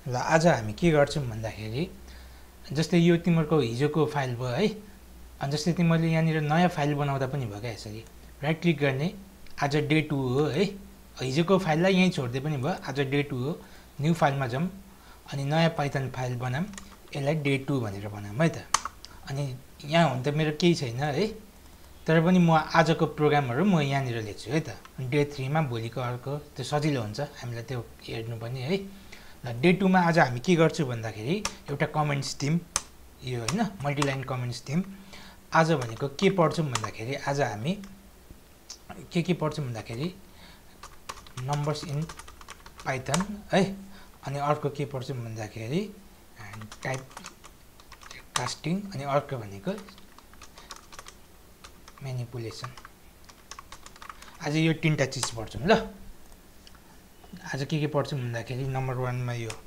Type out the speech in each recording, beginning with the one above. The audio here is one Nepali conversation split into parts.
ल आज हामी के गर्छौँ भन्दाखेरि जस्तै यो तिमीहरूको हिजोको फाइल भयो है। अनि जस्तै तिमीले यहाँनिर नयाँ फाइल बनाउँदा पनि भयो क्या, यसरी राइट क्लिक गर्ने, आज डे 2 हो है। हिजोको फाइललाई यहीँ छोड्दै पनि भयो, आज डे 2 हो। न्यू फाइलमा जाऊँ अनि नयाँ पाइथन फाइल बनाऊँ, यसलाई डे 2 भनेर बनाऊँ है त। अनि यहाँ हुन त मेरो केही छैन है, तर पनि म आजको प्रोग्रामहरू म यहाँनिर लेख्छु है त। डे 3 मा भोलिको अर्को, त्यो सजिलो हुन्छ हामीलाई त्यो हेर्नु पनि है। ल डे 2 मा आज हामी के गर्छौँ भन्दाखेरि एउटा कमेन्ट्स थिम यो होइन, मल्टिलाइन कमेन्ट्स थिम। आज भनेको के पढ्छौँ भन्दाखेरि आज हामी के पढ्छौँ भन्दाखेरि नम्बर्स इन पाइथन है। अनि अर्को के पढ्छौँ भन्दाखेरि टाइप कास्टिङ, अनि अर्को भनेको म्यानिपुलेसन। आज यो तीनटा चिज पढ्छौँ ल। आज के पढ्छौँ भन्दाखेरि नम्बर 1 मा यो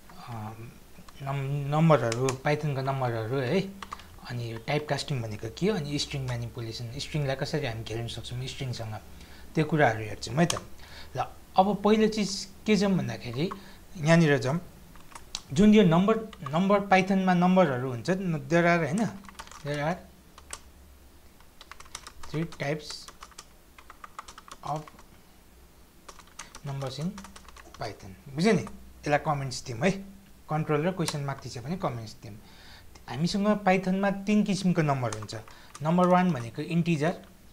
नम्बरहरू, पाइथनको नम्बरहरू है। अनि यो टाइप कास्टिङ भनेको के हो, अनि स्ट्रिङ म्यानिपुलेसन, स्ट्रिङलाई कसरी हामी खेल्न सक्छौँ स्ट्रिङसँग, त्यो कुराहरू हेर्छौँ है त। ल अब पहिलो चिज के छौँ भन्दाखेरि यहाँनिर जाऊँ, जुन यो नम्बर पाइथनमा नम्बरहरू हुन्छ, देयर आर होइन, there are 3 types of numbers in Python. बुझ्यो नि, यसलाई कमेन्ट्स थिम है। कन्ट्रोल र क्वेसन मार्क थिच्यो भने कमेन्ट्स थिम। हामीसँग पाइथनमा 3 किसिमको नम्बर हुन्छ। नम्बर 1 भनेको इन्टिजर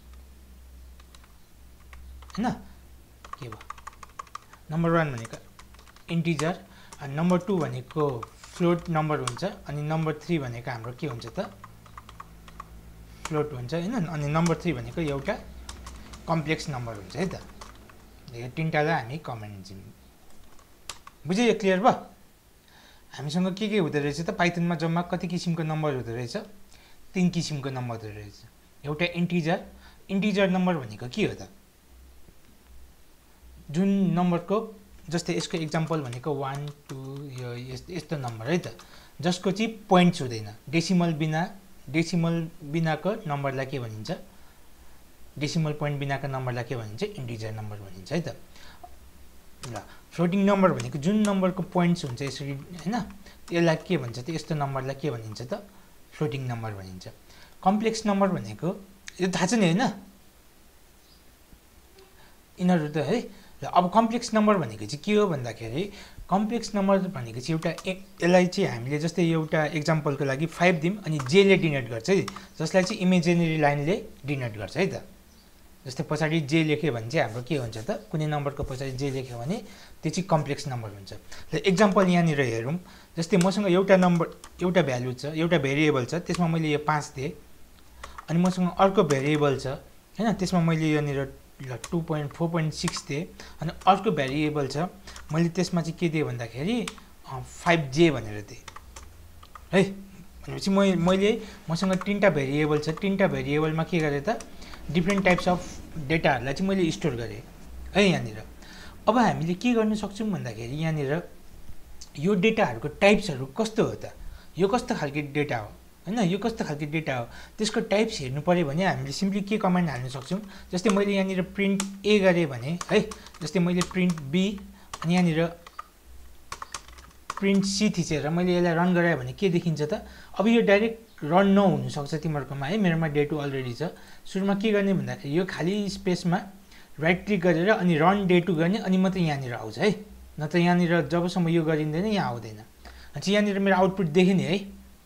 होइन, के भयो, नम्बर 1 भनेको इन्टिजर, अनि नम्बर 2 भनेको फ्लोट नम्बर हुन्छ, अनि नम्बर 3 भनेको हाम्रो के हुन्छ त, फ्लोट हुन्छ होइन। अनि नम्बर 3 भनेको एउटा कम्प्लेक्स नम्बर हुन्छ है त। यो तीनटालाई हामी कमेन्ट दिन्छौँ। बुझ्यो, यो क्लियर भयो। हामीसँग के हुँदो रहेछ त, पाइथनमा जम्मा कति किसिमको नम्बर हुँदो रहेछ, 3 किसिमको नम्बर हुँदो रहेछ। एउटा इन्टिजर नम्बर भनेको के हो त, जुन नम्बरको, जस्तै यसको इक्जाम्पल भनेको 1 2 यो यस्तो नम्बर है त, जसको चाहिँ पोइन्ट्स हुँदैन, डेसिमल बिनाको नम्बरलाई के भनिन्छ, डेसिमल पोइन्ट बिनाको नम्बरलाई के भनिन्छ, इन्टिजर नम्बर भनिन्छ है त। ल फ्लोटिङ नम्बर भनेको जुन नम्बरको पोइन्ट्स हुन्छ यसरी होइन, यसलाई के भन्छ त, यस्तो नम्बरलाई के भनिन्छ त, फ्लोटिङ नम्बर भनिन्छ। कम्प्लेक्स नम्बर भनेको यो थाहा छ नि होइन, यिनीहरू त है। र अब कम्प्लेक्स नम्बर भनेको चाहिँ के हो भन्दाखेरि, कम्प्लेक्स नम्बर भनेको चाहिँ एउटा यसलाई चाहिँ हामीले जस्तै एउटा इक्जाम्पलको लागि 5 दिउँ, अनि जेले डिनोट गर्छ है, जसलाई चाहिँ इमेजिनेरी लाइनले डिनोट गर्छ है त। जस्तै पछाडि जे लेख्यो भने चाहिँ हाम्रो के हुन्छ त, कुनै नम्बरको पछाडि जे लेख्यो भने त्यो चाहिँ कम्प्लेक्स नम्बर हुन्छ। र इक्जाम्पल यहाँनिर हेरौँ, जस्तै मसँग एउटा नम्बर, एउटा भ्यालु छ, एउटा भेरिएबल छ, त्यसमा मैले यो 5 दिएँ। अनि मसँग अर्को भेरिएबल छ होइन, त्यसमा मैले यहाँनिर 2.4.6 दिएँ। अनि अर्को भेरिएबल छ, मैले त्यसमा चाहिँ के दिएँ भन्दाखेरि 5J भनेर दिएँ है। भनेपछि मसँग 3टा भेरिएबल छ, 3टा भेरिएबलमा के गरेँ त, डिफ्रेन्ट टाइप्स अफ डेटाहरूलाई चाहिँ मैले स्टोर गरेँ है यहाँनिर। अब हामीले के गर्न सक्छौँ भन्दाखेरि यहाँनिर यो डेटाहरूको टाइप्सहरू कस्तो हो त, यो कस्तो खालको डेटा हो होइन, यो कस्तो खालको डेटा हो, त्यसको टाइप्स हेर्नु पऱ्यो भने हामीले सिम्पली के कमान्ड हाल्न सक्छौँ। जस्तै मैले यहाँनिर प्रिन्ट ए गरेँ भने है, जस्तै मैले प्रिन्ट बी, अनि यहाँनिर प्रिन्ट सी थिचेर मैले यसलाई रन गराएँ भने के देखिन्छ त। अब यो डाइरेक्ट रन नहुनसक्छ तिमीहरूकोमा है, मेरोमा डे 2 अलरेडी छ। सुरुमा के गर्ने भन्दाखेरि यो खाली स्पेसमा राइट क्लिक गरेर अनि रन डे 2 गर्ने, अनि मात्रै यहाँनिर आउँछ है, नत्र यहाँनिर जबसम्म यो गरिँदैन यहाँ आउँदैन। अनि यहाँनिर मेरो आउटपुट देखेँ नि है,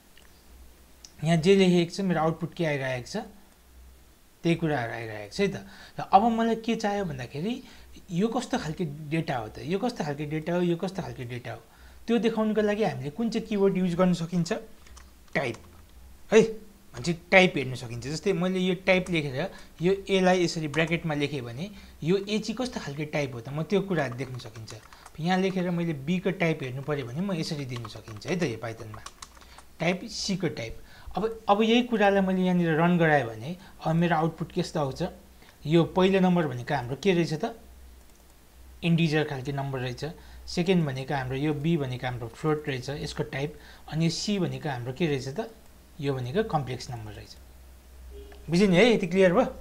यहाँ जे लेखेको छ मेरो आउटपुट के आइरहेको छ, त्यही कुराहरू आइरहेको छ है त। र अब मलाई के चाहियो भन्दाखेरि यो कस्तो खालको डेटा हो त, यो कस्तो खालको डेटा हो, यो कस्तो खालको डेटा हो, त्यो देखाउनुको लागि हामीले कुन चाहिँ किवर्ड युज गर्न सकिन्छ, टाइप है। भनेपछि टाइप हेर्न सकिन्छ। जस्तै मैले यो टाइप लेखेर यो एलाई यसरी ब्र्याकेटमा लेखेँ भने यो ए चाहिँ कस्तो खालको टाइप हो त, म त्यो कुराहरू देख्न सकिन्छ। यहाँ लेखेर मैले बीको टाइप हेर्नु पऱ्यो भने म यसरी दिन सकिन्छ है त, यो पाइथनमा टाइप सीको टाइप। अब यही कुरालाई मैले यहाँनिर रन गराएँ भने अब मेरो आउटपुट कस्तो आउँछ, यो पहिलो नम्बर भनेको हाम्रो के रहेछ त, इन्टिजर खालको नम्बर रहेछ। सेकेन्ड भनेको हाम्रो यो बी भनेको हाम्रो फ्लोट रहेछ, यसको टाइप। अनि यो सी भनेको हाम्रो के रहेछ त, यो भनेको कम्प्लेक्स नम्बर रहेछ। बुझ्यो नि है, यति क्लियर भयो।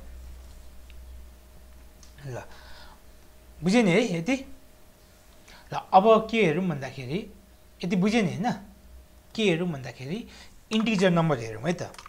ल बुझ्यो नि है यति। ल अब के हेरौँ भन्दाखेरि यति बुझ्यो नि हैन के हेरौँ भन्दाखेरि इन्टिजर नम्बर हेरौँ है त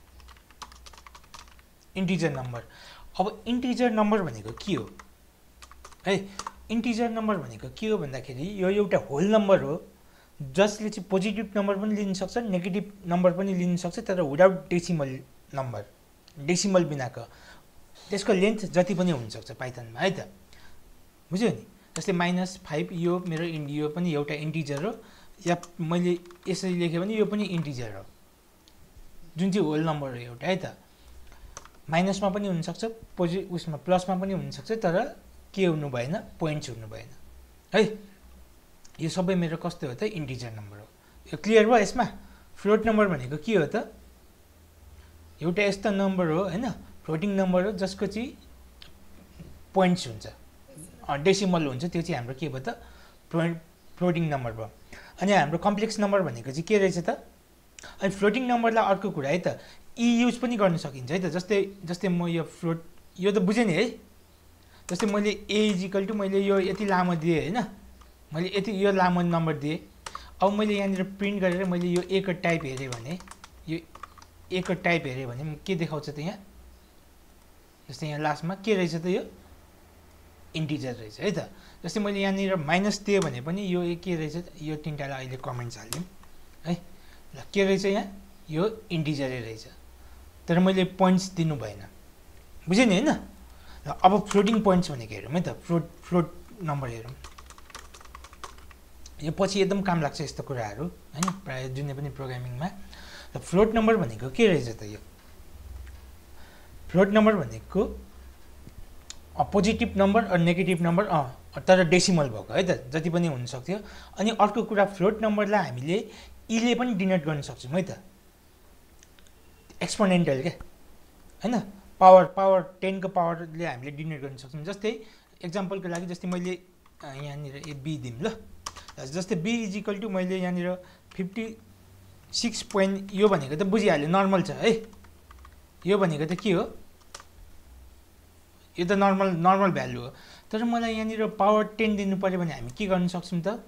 इन्टिजर नम्बर अब इन्टिजर नम्बर भनेको के हो है इन्टिजर नम्बर भनेको के हो भन्दाखेरि यो एउटा होल नम्बर हो जसले चाहिँ पोजिटिभ नम्बर पनि लिन सक्छ नेगेटिभ नम्बर पनि लिन सक्छ तर विदाउट डेसिमल नम्बर डेसिमल बिनाको त्यसको लेन्थ जति पनि हुनसक्छ पाइथनमा है त बुझ्यो नि जस्तै -5 यो मेरो यो पनि एउटा इन्टिजर हो या मैले यसरी लेखेँ भने यो पनि इन्टिजर हो जुन चाहिँ होल नम्बर हो एउटा है त माइनसमा पनि हुनसक्छ उसमा प्लसमा पनि हुनसक्छ तर के हुनु भएन पोइन्ट्स हुनु भएन है यो सबै मेरो कस्तो हो त इन्टिजर नम्बर हो यो क्लियर भयो यसमा फ्लोट नम्बर भनेको के हो त एउटा यस्तो नम्बर हो हैन फ्लोटिङ नम्बर हो जसको चाहिँ पोइन्ट्स हुन्छ डेसिमल हुन्छ त्यो चाहिँ हाम्रो के भयो त फ्लोटिङ नम्बर भयो अनि हाम्रो कम्प्लेक्स नम्बर भनेको चाहिँ के रहेछ त अनि फ्लोटिङ नम्बरलाई अर्को कुरा है त युज पनि गर्न सकिन्छ है त जस्तै म यो फ्लोट यो त बुझेँ नि है जस्तै मैले a मैले यो यति लामो दिएँ हैन मैले यति यो लामो नम्बर दिएँ अब मैले यहाँनिर प्रिन्ट गरेर मैले यो a को टाइप हेरेँ भने यो a को टाइप हेरेँ भने के देखाउँछ त यहाँ जस्तै यहाँ लास्टमा के रहेछ त यो इन्टिजर रहेछ है त जस्तै मैले यहाँनिर माइनस दिएँ भने पनि यो के रहेछ यो तिनवटालाई अहिले कमेन्ट्स हालिदिउँ है ल के रहेछ यहाँ यो इन्टिजरै रहेछ तर मैले पोइन्ट्स दिनु भएन बुझेँ नि हैन र अब फ्लोटिङ पोइन्ट्स भनेको हेरौँ है त फ्लोट नम्बर हेरौँ यो पछि एकदम काम लाग्छ यस्तो कुराहरू हैन प्रायः जुनै पनि प्रोग्रामिङमा र फ्लोट नम्बर भनेको के रहेछ त यो फ्लोट नम्बर भनेको पोजिटिभ नम्बर र नेगेटिभ नम्बर तर डेसिमल भएको है त जति पनि हुन सक्थ्यो अनि अर्को कुरा फ्लोट नम्बरलाई हामीले ले पनि डिनोट गर्न सक्छौँ है त एक्सपोनेन्टल क्या हैन पावर 10 को पावरले हामीले डिनोट गर्न सक्छौँ जस्तै एक्जाम्पलको लागि जस्तै मैले यहाँनिर बी दिउँ ल जस्तै b = मैले यहाँनिर 56 पोइन्ट यो भनेको त बुझिहाल्यो नर्मल छ है यो भनेको त के हो यो त नर्मल भ्यालु हो तर मलाई यहाँनिर पावर 10 दिनु पर्यो भने हामी के गर्न सक्छौँ त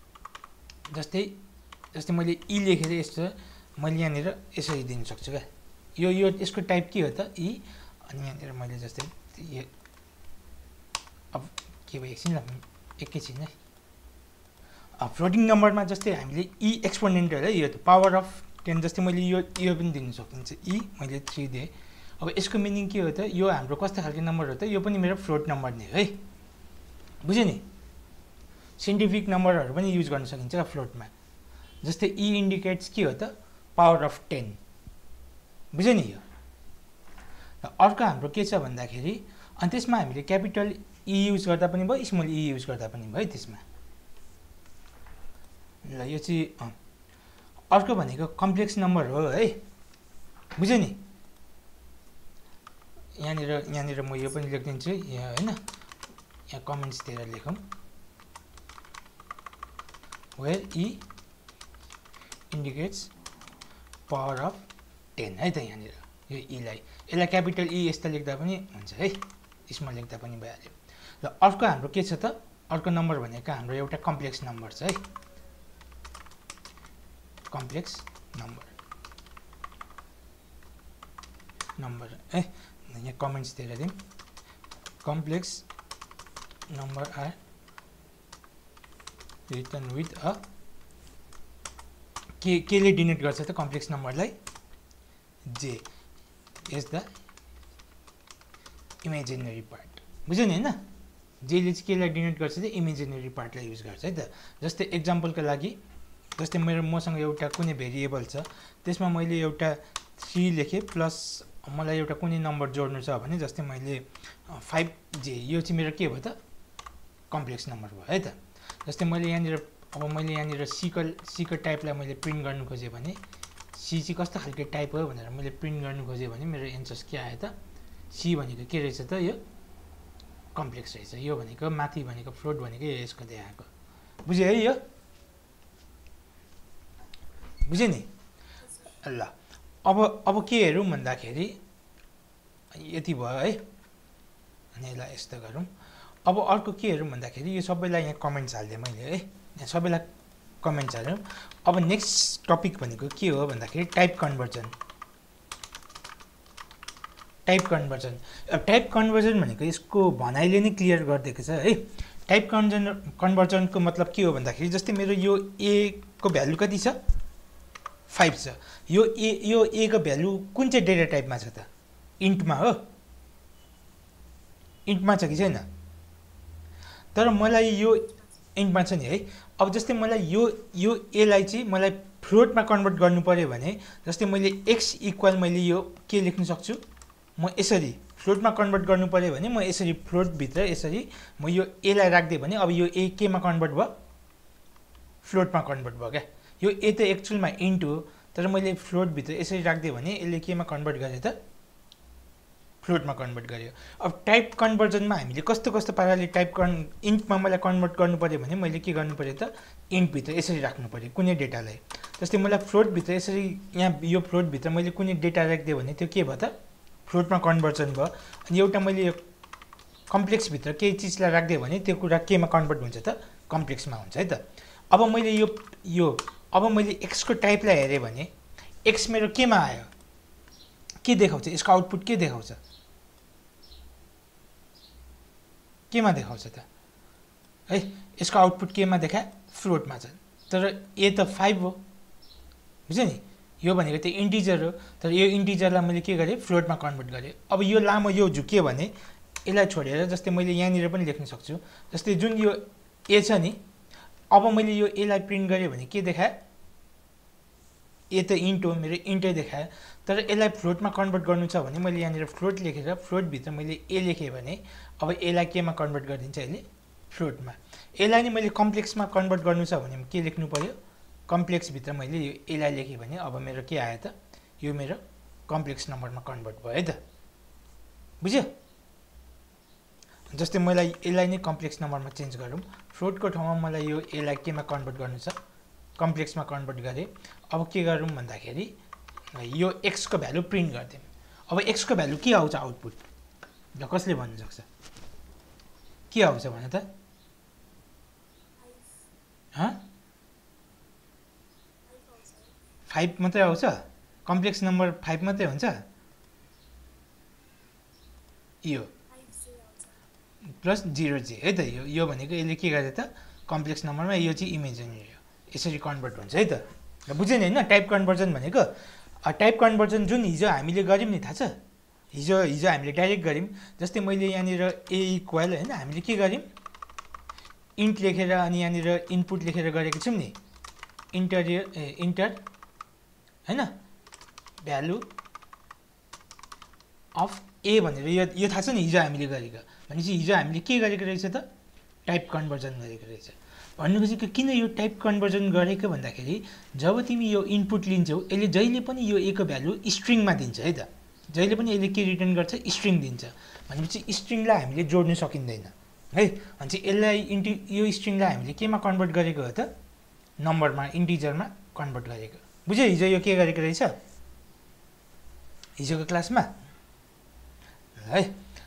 जस्तै मैले लेखेर यस्तो मैले यहाँनिर यसरी दिन सक्छु क्या यो यसको टाइप के हो त अनि यहाँनिर मैले जस्तै यो अब के भयो एकैछिन है फ्लोटिङ नम्बरमा जस्तै हामीले एक्सपोनेन्टल है यो त पावर अफ 10 जस्तै मैले यो पनि दिन सकिन्छ मैले 3 दिएँ अब यसको मिनिङ के हो त यो हाम्रो कस्तो खालको नम्बर हो त यो पनि मेरो फ्लोट नम्बर नै है बुझ्यो नि साइन्टिफिक नम्बरहरू पनि युज गर्न सकिन्छ फ्लोटमा जस्तै इन्डिकेट्स के हो त पावर अफ 10 बुझ्यो नि यो र अर्को हाम्रो के छ भन्दाखेरि अनि त्यसमा हामीले क्यापिटल युज गर्दा पनि भयो स्मल युज गर्दा पनि भयो त्यसमा ल यो चाहिँ अर्को भनेको कम्प्लेक्स नम्बर हो है बुझ्यो नि यहाँनिर म यो पनि लेखिदिन्छु यहाँ हैन यहाँ कमेन्ट्स दिएर लेखौँ वेयर इन्डिकेट्स पावर अफ 10 है त यहाँनिर यो यसलाई क्यापिटल यस्तो लेख्दा पनि हुन्छ है स्मल लेख्दा पनि भइहाल्यो र अर्को हाम्रो के छ त अर्को नम्बर भनेको हाम्रो एउटा कम्प्लेक्स नम्बर छ है कम्प्लेक्स नम्बर है यहाँ कमेन्ट्स दिएर दिउँ complex number are return with a केले डिनोट गर्छ त कम्प्लेक्स नम्बरलाई जे इज द इमेजिनरी पार्ट बुझ्यो नि हैन जेले चाहिँ केलाई डिनोट गर्छ त इमेजिनरी पार्टलाई युज गर्छ है त जस्तै एक्जाम्पलको लागि जस्तै मसँग एउटा कुनै भेरिएबल छ त्यसमा मैले एउटा 3 लेखेँ प्लस मलाई एउटा कुनै नम्बर जोड्नु छ भने जस्तै मैले 5j यो चाहिँ मेरो के भयो त कम्प्लेक्स नम्बर भयो है त जस्तै मैले यहाँनिर c को टाइपलाई मैले प्रिन्ट गर्नु खोजेँ भने c चाहिँ कस्तो खालको टाइप हो भनेर मैले प्रिन्ट गर्नु खोजेँ भने मेरो एन्सर के आयो त c भनेको के रहेछ त यो कम्प्लेक्स रहेछ यो भनेको माथि भनेको फ्लोट भनेको यसको देखाएको बुझ्यो है यो बुझ्यो नि ल अब के हेरौँ भन्दाखेरि यति भयो है अनि यसलाई यस्तो गरौँ अब अर्को के हेरौँ भन्दाखेरि यो सबैलाई यहाँ कमेन्ट्स हालिदिएँ मैले है यहाँ सबैलाई कमेन्ट हाल्यौँ। अब नेक्स्ट टपिक भनेको के हो भन्दाखेरि टाइप कन्भर्जन। टाइप कन्भर्जन भनेको यसको भनाइले नै क्लियर गरिदिएको छ है। टाइप कन्भर्जनको मतलब के हो भन्दाखेरि जस्तै मेरो यो ए को भ्यालु कति छ 5 छ। यो ए को भ्यालु कुन चाहिँ डेटा टाइपमा छ त इन्टमा हो, इन्टमा छ कि छैन। तर मलाई यो इन्टमा छ नि है। अब जस्तै मलाई यो एलाई चाहिँ मलाई फ्लोटमा कन्भर्ट गर्नु पर्यो भने जस्तै मैले x इक्वल मैले यो के लेख्न सक्छु, म यसरी फ्लोटमा कन्भर्ट गर्नु पर्यो भने म यसरी फ्लोटभित्र यसरी म यो एलाई राख्दिएँ भने अब यो ए केमा कन्भर्ट भयो, फ्लोटमा कन्भर्ट भयो क्या। यो ए त एक्चुअलमा इन्ट हो, तर मैले फ्लोटभित्र यसरी राख्दिएँ भने यसले केमा कन्भर्ट गर्यो त फ्लोटमा कन्भर्ट गर्यो। अब टाइप कन्भर्जनमा हामीले कस्तो कस्तो पाराले इन्टमा मलाई कन्भर्ट गर्नु पर्यो भने मैले के गर्नु पर्यो त इन्टभित्र यसरी राख्नु पर्यो कुनै डेटालाई। जस्तै मलाई फ्लोटभित्र यसरी यहाँ यो फ्लोटभित्र मैले कुनै डेटा राखिदिएँ भने त्यो के भयो त फ्लोटमा कन्भर्जन भयो। अनि एउटा मैले यो कम्प्लेक्सभित्र केही चिजलाई राखिदिएँ भने त्यो कुरा केमा कन्भर्ट हुन्छ त कम्प्लेक्समा हुन्छ है त। अब मैले अब मैले एक्सको टाइपलाई हेरेँ भने एक्स मेरो केमा आयो, के देखाउँछ, यसको आउटपुट के देखाउँछ, केमा देखाउँछ त है। यसको आउटपुट केमा देखाए फ्लोटमा छ, तर ए त 5 हो बुझ्यो नि। यो भनेको त्यो इन्टिजर हो, तर यो इन्टिजरलाई मैले के गरेँ फ्लोटमा कन्भर्ट गरेँ। अब यो लामो यो झुक्यो भने यसलाई छोडेर जस्तै मैले यहाँनिर पनि लेख्न सक्छु। जस्तै जुन यो ए छ नि, अब मैले यो एलाई प्रिन्ट गरेँ भने के देखाए, ए त इन्ट हो मेरो इन्टै देखायो। तर यसलाई फ्लोटमा कन्भर्ट गर्नु छ भने मैले यहाँनिर फ्लोट लेखेर फ्लोटभित्र मैले ए लेखेँ भने अब एलाई केमा कन्भर्ट गरिदिन्छ यसले फ्लोटमा। एलाई नै मैले कम्प्लेक्समा कन्भर्ट गर्नु छ भने के लेख्नु पर्यो, कम्प्लेक्सभित्र मैले यो एलाई लेखेँ भने अब मेरो के आयो त यो मेरो कम्प्लेक्स नम्बरमा कन्भर्ट भयो है त बुझ्यो। जस्तै मलाई एलाई नै कम्प्लेक्स नम्बरमा चेन्ज गरौँ, फ्लोटको ठाउँमा मलाई यो एलाई केमा कन्भर्ट गर्नु छ कम्प्लेक्समा कन्भर्ट गरेँ। अब के गरौँ भन्दाखेरि यो एक्सको भ्यालु प्रिन्ट गरिदिउँ। अब एक्सको भ्यालु के आउँछ आउटपुट, ल कसले भन्नु सक्छ के आउँछ भने त 5 मात्रै आउँछ, कम्प्लेक्स नम्बर 5 मात्रै हुन्छ। यो प्लस 0j है त। यो भनेको यसले के गर्छ त कम्प्लेक्स नम्बरमा, यो चाहिँ इमेजिनरी हो, यसरी कन्भर्ट हुन्छ है त। र बुझ्यो नि होइन टाइप कन्भर्जन भनेको। टाइप कन्भर्जन जुन हिजो हामीले गऱ्यौँ नि थाहा छ, हिजो हामीले डाइरेक्ट गऱ्यौँ। जस्तै मैले यहाँनिर ए इक्वल होइन हामीले के गऱ्यौँ इन्ट लेखेर अनि यहाँनिर इनपुट लेखेर गरेको छौँ नि इन्टर होइन भ्यालु अफ ए भनेर यो थाहा छ नि हिजो हामीले गरेको। भनेपछि हिजो हामीले के गरेको रहेछ त टाइप कन्भर्जन गरेको रहेछ। भन्नु खोजेको किन यो टाइप कन्भर्जन गरेको भन्दाखेरि जब तिमी यो इनपुट लिन्छौ यसले जहिले पनि यो ए को भ्यालु स्ट्रिङमा दिन्छ है त। जहिले पनि यसले के रिटर्न गर्छ स्ट्रिङ दिन्छ। भनेपछि स्ट्रिङलाई हामीले जोड्नु सकिँदैन है। भने चाहिँ यसलाई यो स्ट्रिङलाई हामीले केमा कन्भर्ट गरेको हो त नम्बरमा इन्टिजरमा कन्भर्ट गरेको। बुझ्यो हिजो यो के गरेको रहेछ हिजोको क्लासमा है।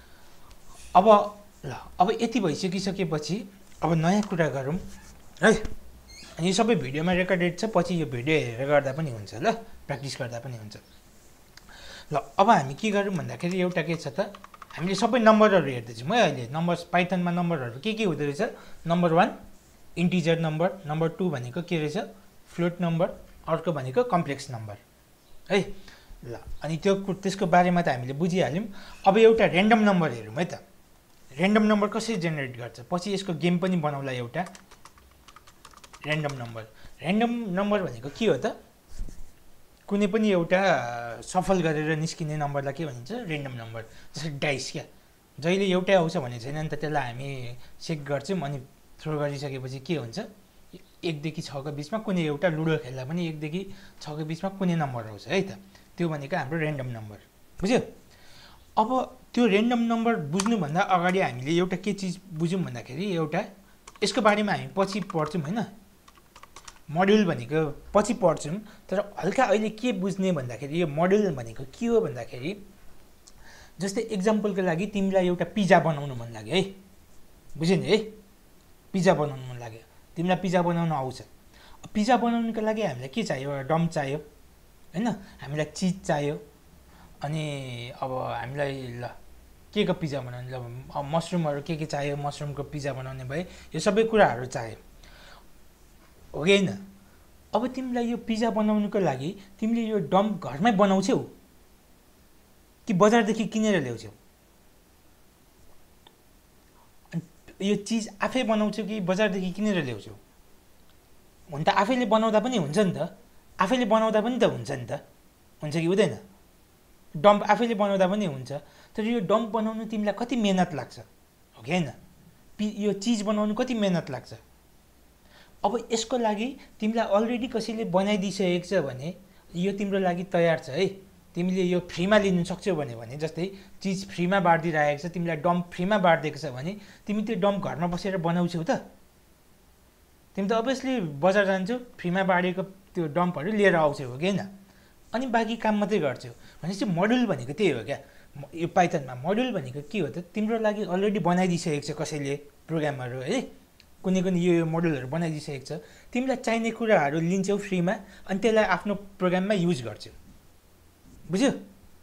अब यति भइसकिसकेपछि अब नयाँ कुरा गरौँ है। अनि यो सबै भिडियोमा रेकर्डेड छ, पछि यो भिडियो हेरेर गर्दा पनि हुन्छ ल, प्र्याक्टिस गर्दा पनि हुन्छ ल। अब हामी के गरौँ भन्दाखेरि एउटा के छ त हामीले सबै नम्बरहरू हेर्दैछौँ है अहिले। नम्बर्स पाइथनमा नम्बरहरू के हुँदो रहेछ, नम्बर 1 इन्टिजर नम्बर, नम्बर 2 भनेको के रहेछ फ्लोट नम्बर, अर्को भनेको कम्प्लेक्स नम्बर है ल। अनि त्यसको बारेमा त हामीले बुझिहाल्यौँ। अब एउटा ऱ्यान्डम नम्बर हेरौँ है त। ऱ्यान्डम नम्बर कसरी जेनेरेट गर्छ, पछि यसको गेम पनि बनाउला एउटा ऱ्यान्डम नम्बर। ऱ्यान्डम नम्बर भनेको के हो त कुनै पनि एउटा सफल गरेर निस्किने नम्बरलाई के भनिन्छ ऱ्यान्डम नम्बर। जस्तै डाइस क्या, जहिले एउटै आउँछ भने छैन नि त, त्यसलाई हामी चेक गर्छौँ अनि थ्रो गरिसकेपछि के हुन्छ 1 देखि 6 को बिचमा कुनै एउटा लुडो खेल्दा पनि 1 देखि 6 को बिचमा कुनै नम्बर आउँछ है त। त्यो भनेको हाम्रो ऱ्यान्डम नम्बर बुझ्यो। अब त्यो ऱ्यान्डम नम्बर बुझ्नुभन्दा अगाडि हामीले एउटा के चिज बुझौँ भन्दाखेरि एउटा यसको बारेमा हामी पछि पढ्छौँ होइन, मोड्युल भनेको पछि पढ्छौँ। तर हल्का अहिले के बुझ्ने भन्दाखेरि यो मोड्युल भनेको के हो भन्दाखेरि जस्तै एक्जाम्पलको लागि तिमीलाई एउटा पिज्जा बनाउनु मन लाग्यो है, बुझ्यो नि है, पिज्जा बनाउनु मन लाग्यो, तिमीलाई पिज्जा बनाउनु आउँछ। पिज्जा बनाउनुको लागि हामीलाई के चाहियो? एउटा डम्प चाहियो हैन, हामीलाई चिज चाहियो, अनि अब हामीलाई ल के को पिज्जा बनाउने, ल मसरुमहरू के चाहियो, मसरुमको पिज्जा बनाउने भए यो सबै कुराहरू चाहियो हो कि होइन? अब तिमीलाई यो पिज्जा बनाउनुको लागि तिमीले यो डम्प घरमै बनाउँछौ कि बजारदेखि किनेर ल्याउँछौ? यो चिज आफै बनाउँछौ कि बजारदेखि किनेर ल्याउँछौ? हुन त आफैले बनाउँदा पनि हुन्छ नि त, आफैले बनाउँदा पनि त हुन्छ नि त, हुन्छ कि हुँदैन? डम्प आफैले बनाउँदा पनि हुन्छ, तर यो डम्प बनाउनु तिमीलाई कति मेहनत लाग्छ हो कि होइन? यो चिज बनाउनु कति मेहनत लाग्छ? अब यसको लागि तिमीलाई अलरेडी कसैले बनाइदिइसकेको छ भने यो तिम्रो लागि तयार छ है, तिमीले यो फ्रीमा लिनु सक्छौ भने जस्तै चिज फ्रीमा बाँडिदिइरहेको छ, तिमीलाई डम्प फ्रीमा बाँडिदिएको छ भने तिमी त्यो डम्प घरमा बसेर बनाउँछौ त? तिमी त अभियसली बजार जान्छौ, फ्रीमा बाँडेको त्यो डम्पहरू लिएर आउँछौ हो कि होइन? अनि बाँकी काम मात्रै गर्छौ। भनेपछि मोडुल भनेको त्यही हो क्या। यो पाइथनमा मोडुल भनेको के हो त? तिम्रो लागि अलरेडी बनाइदिइसकेको छ कसैले प्रोग्रामहरू है, कुनै यो मोडुलहरू बनाइदिइसकेको छ, तिमीलाई चाहिने कुराहरू लिन्छौ फ्रीमा अनि त्यसलाई आफ्नो प्रोग्राममा युज गर्छौ, बुझ्यौ?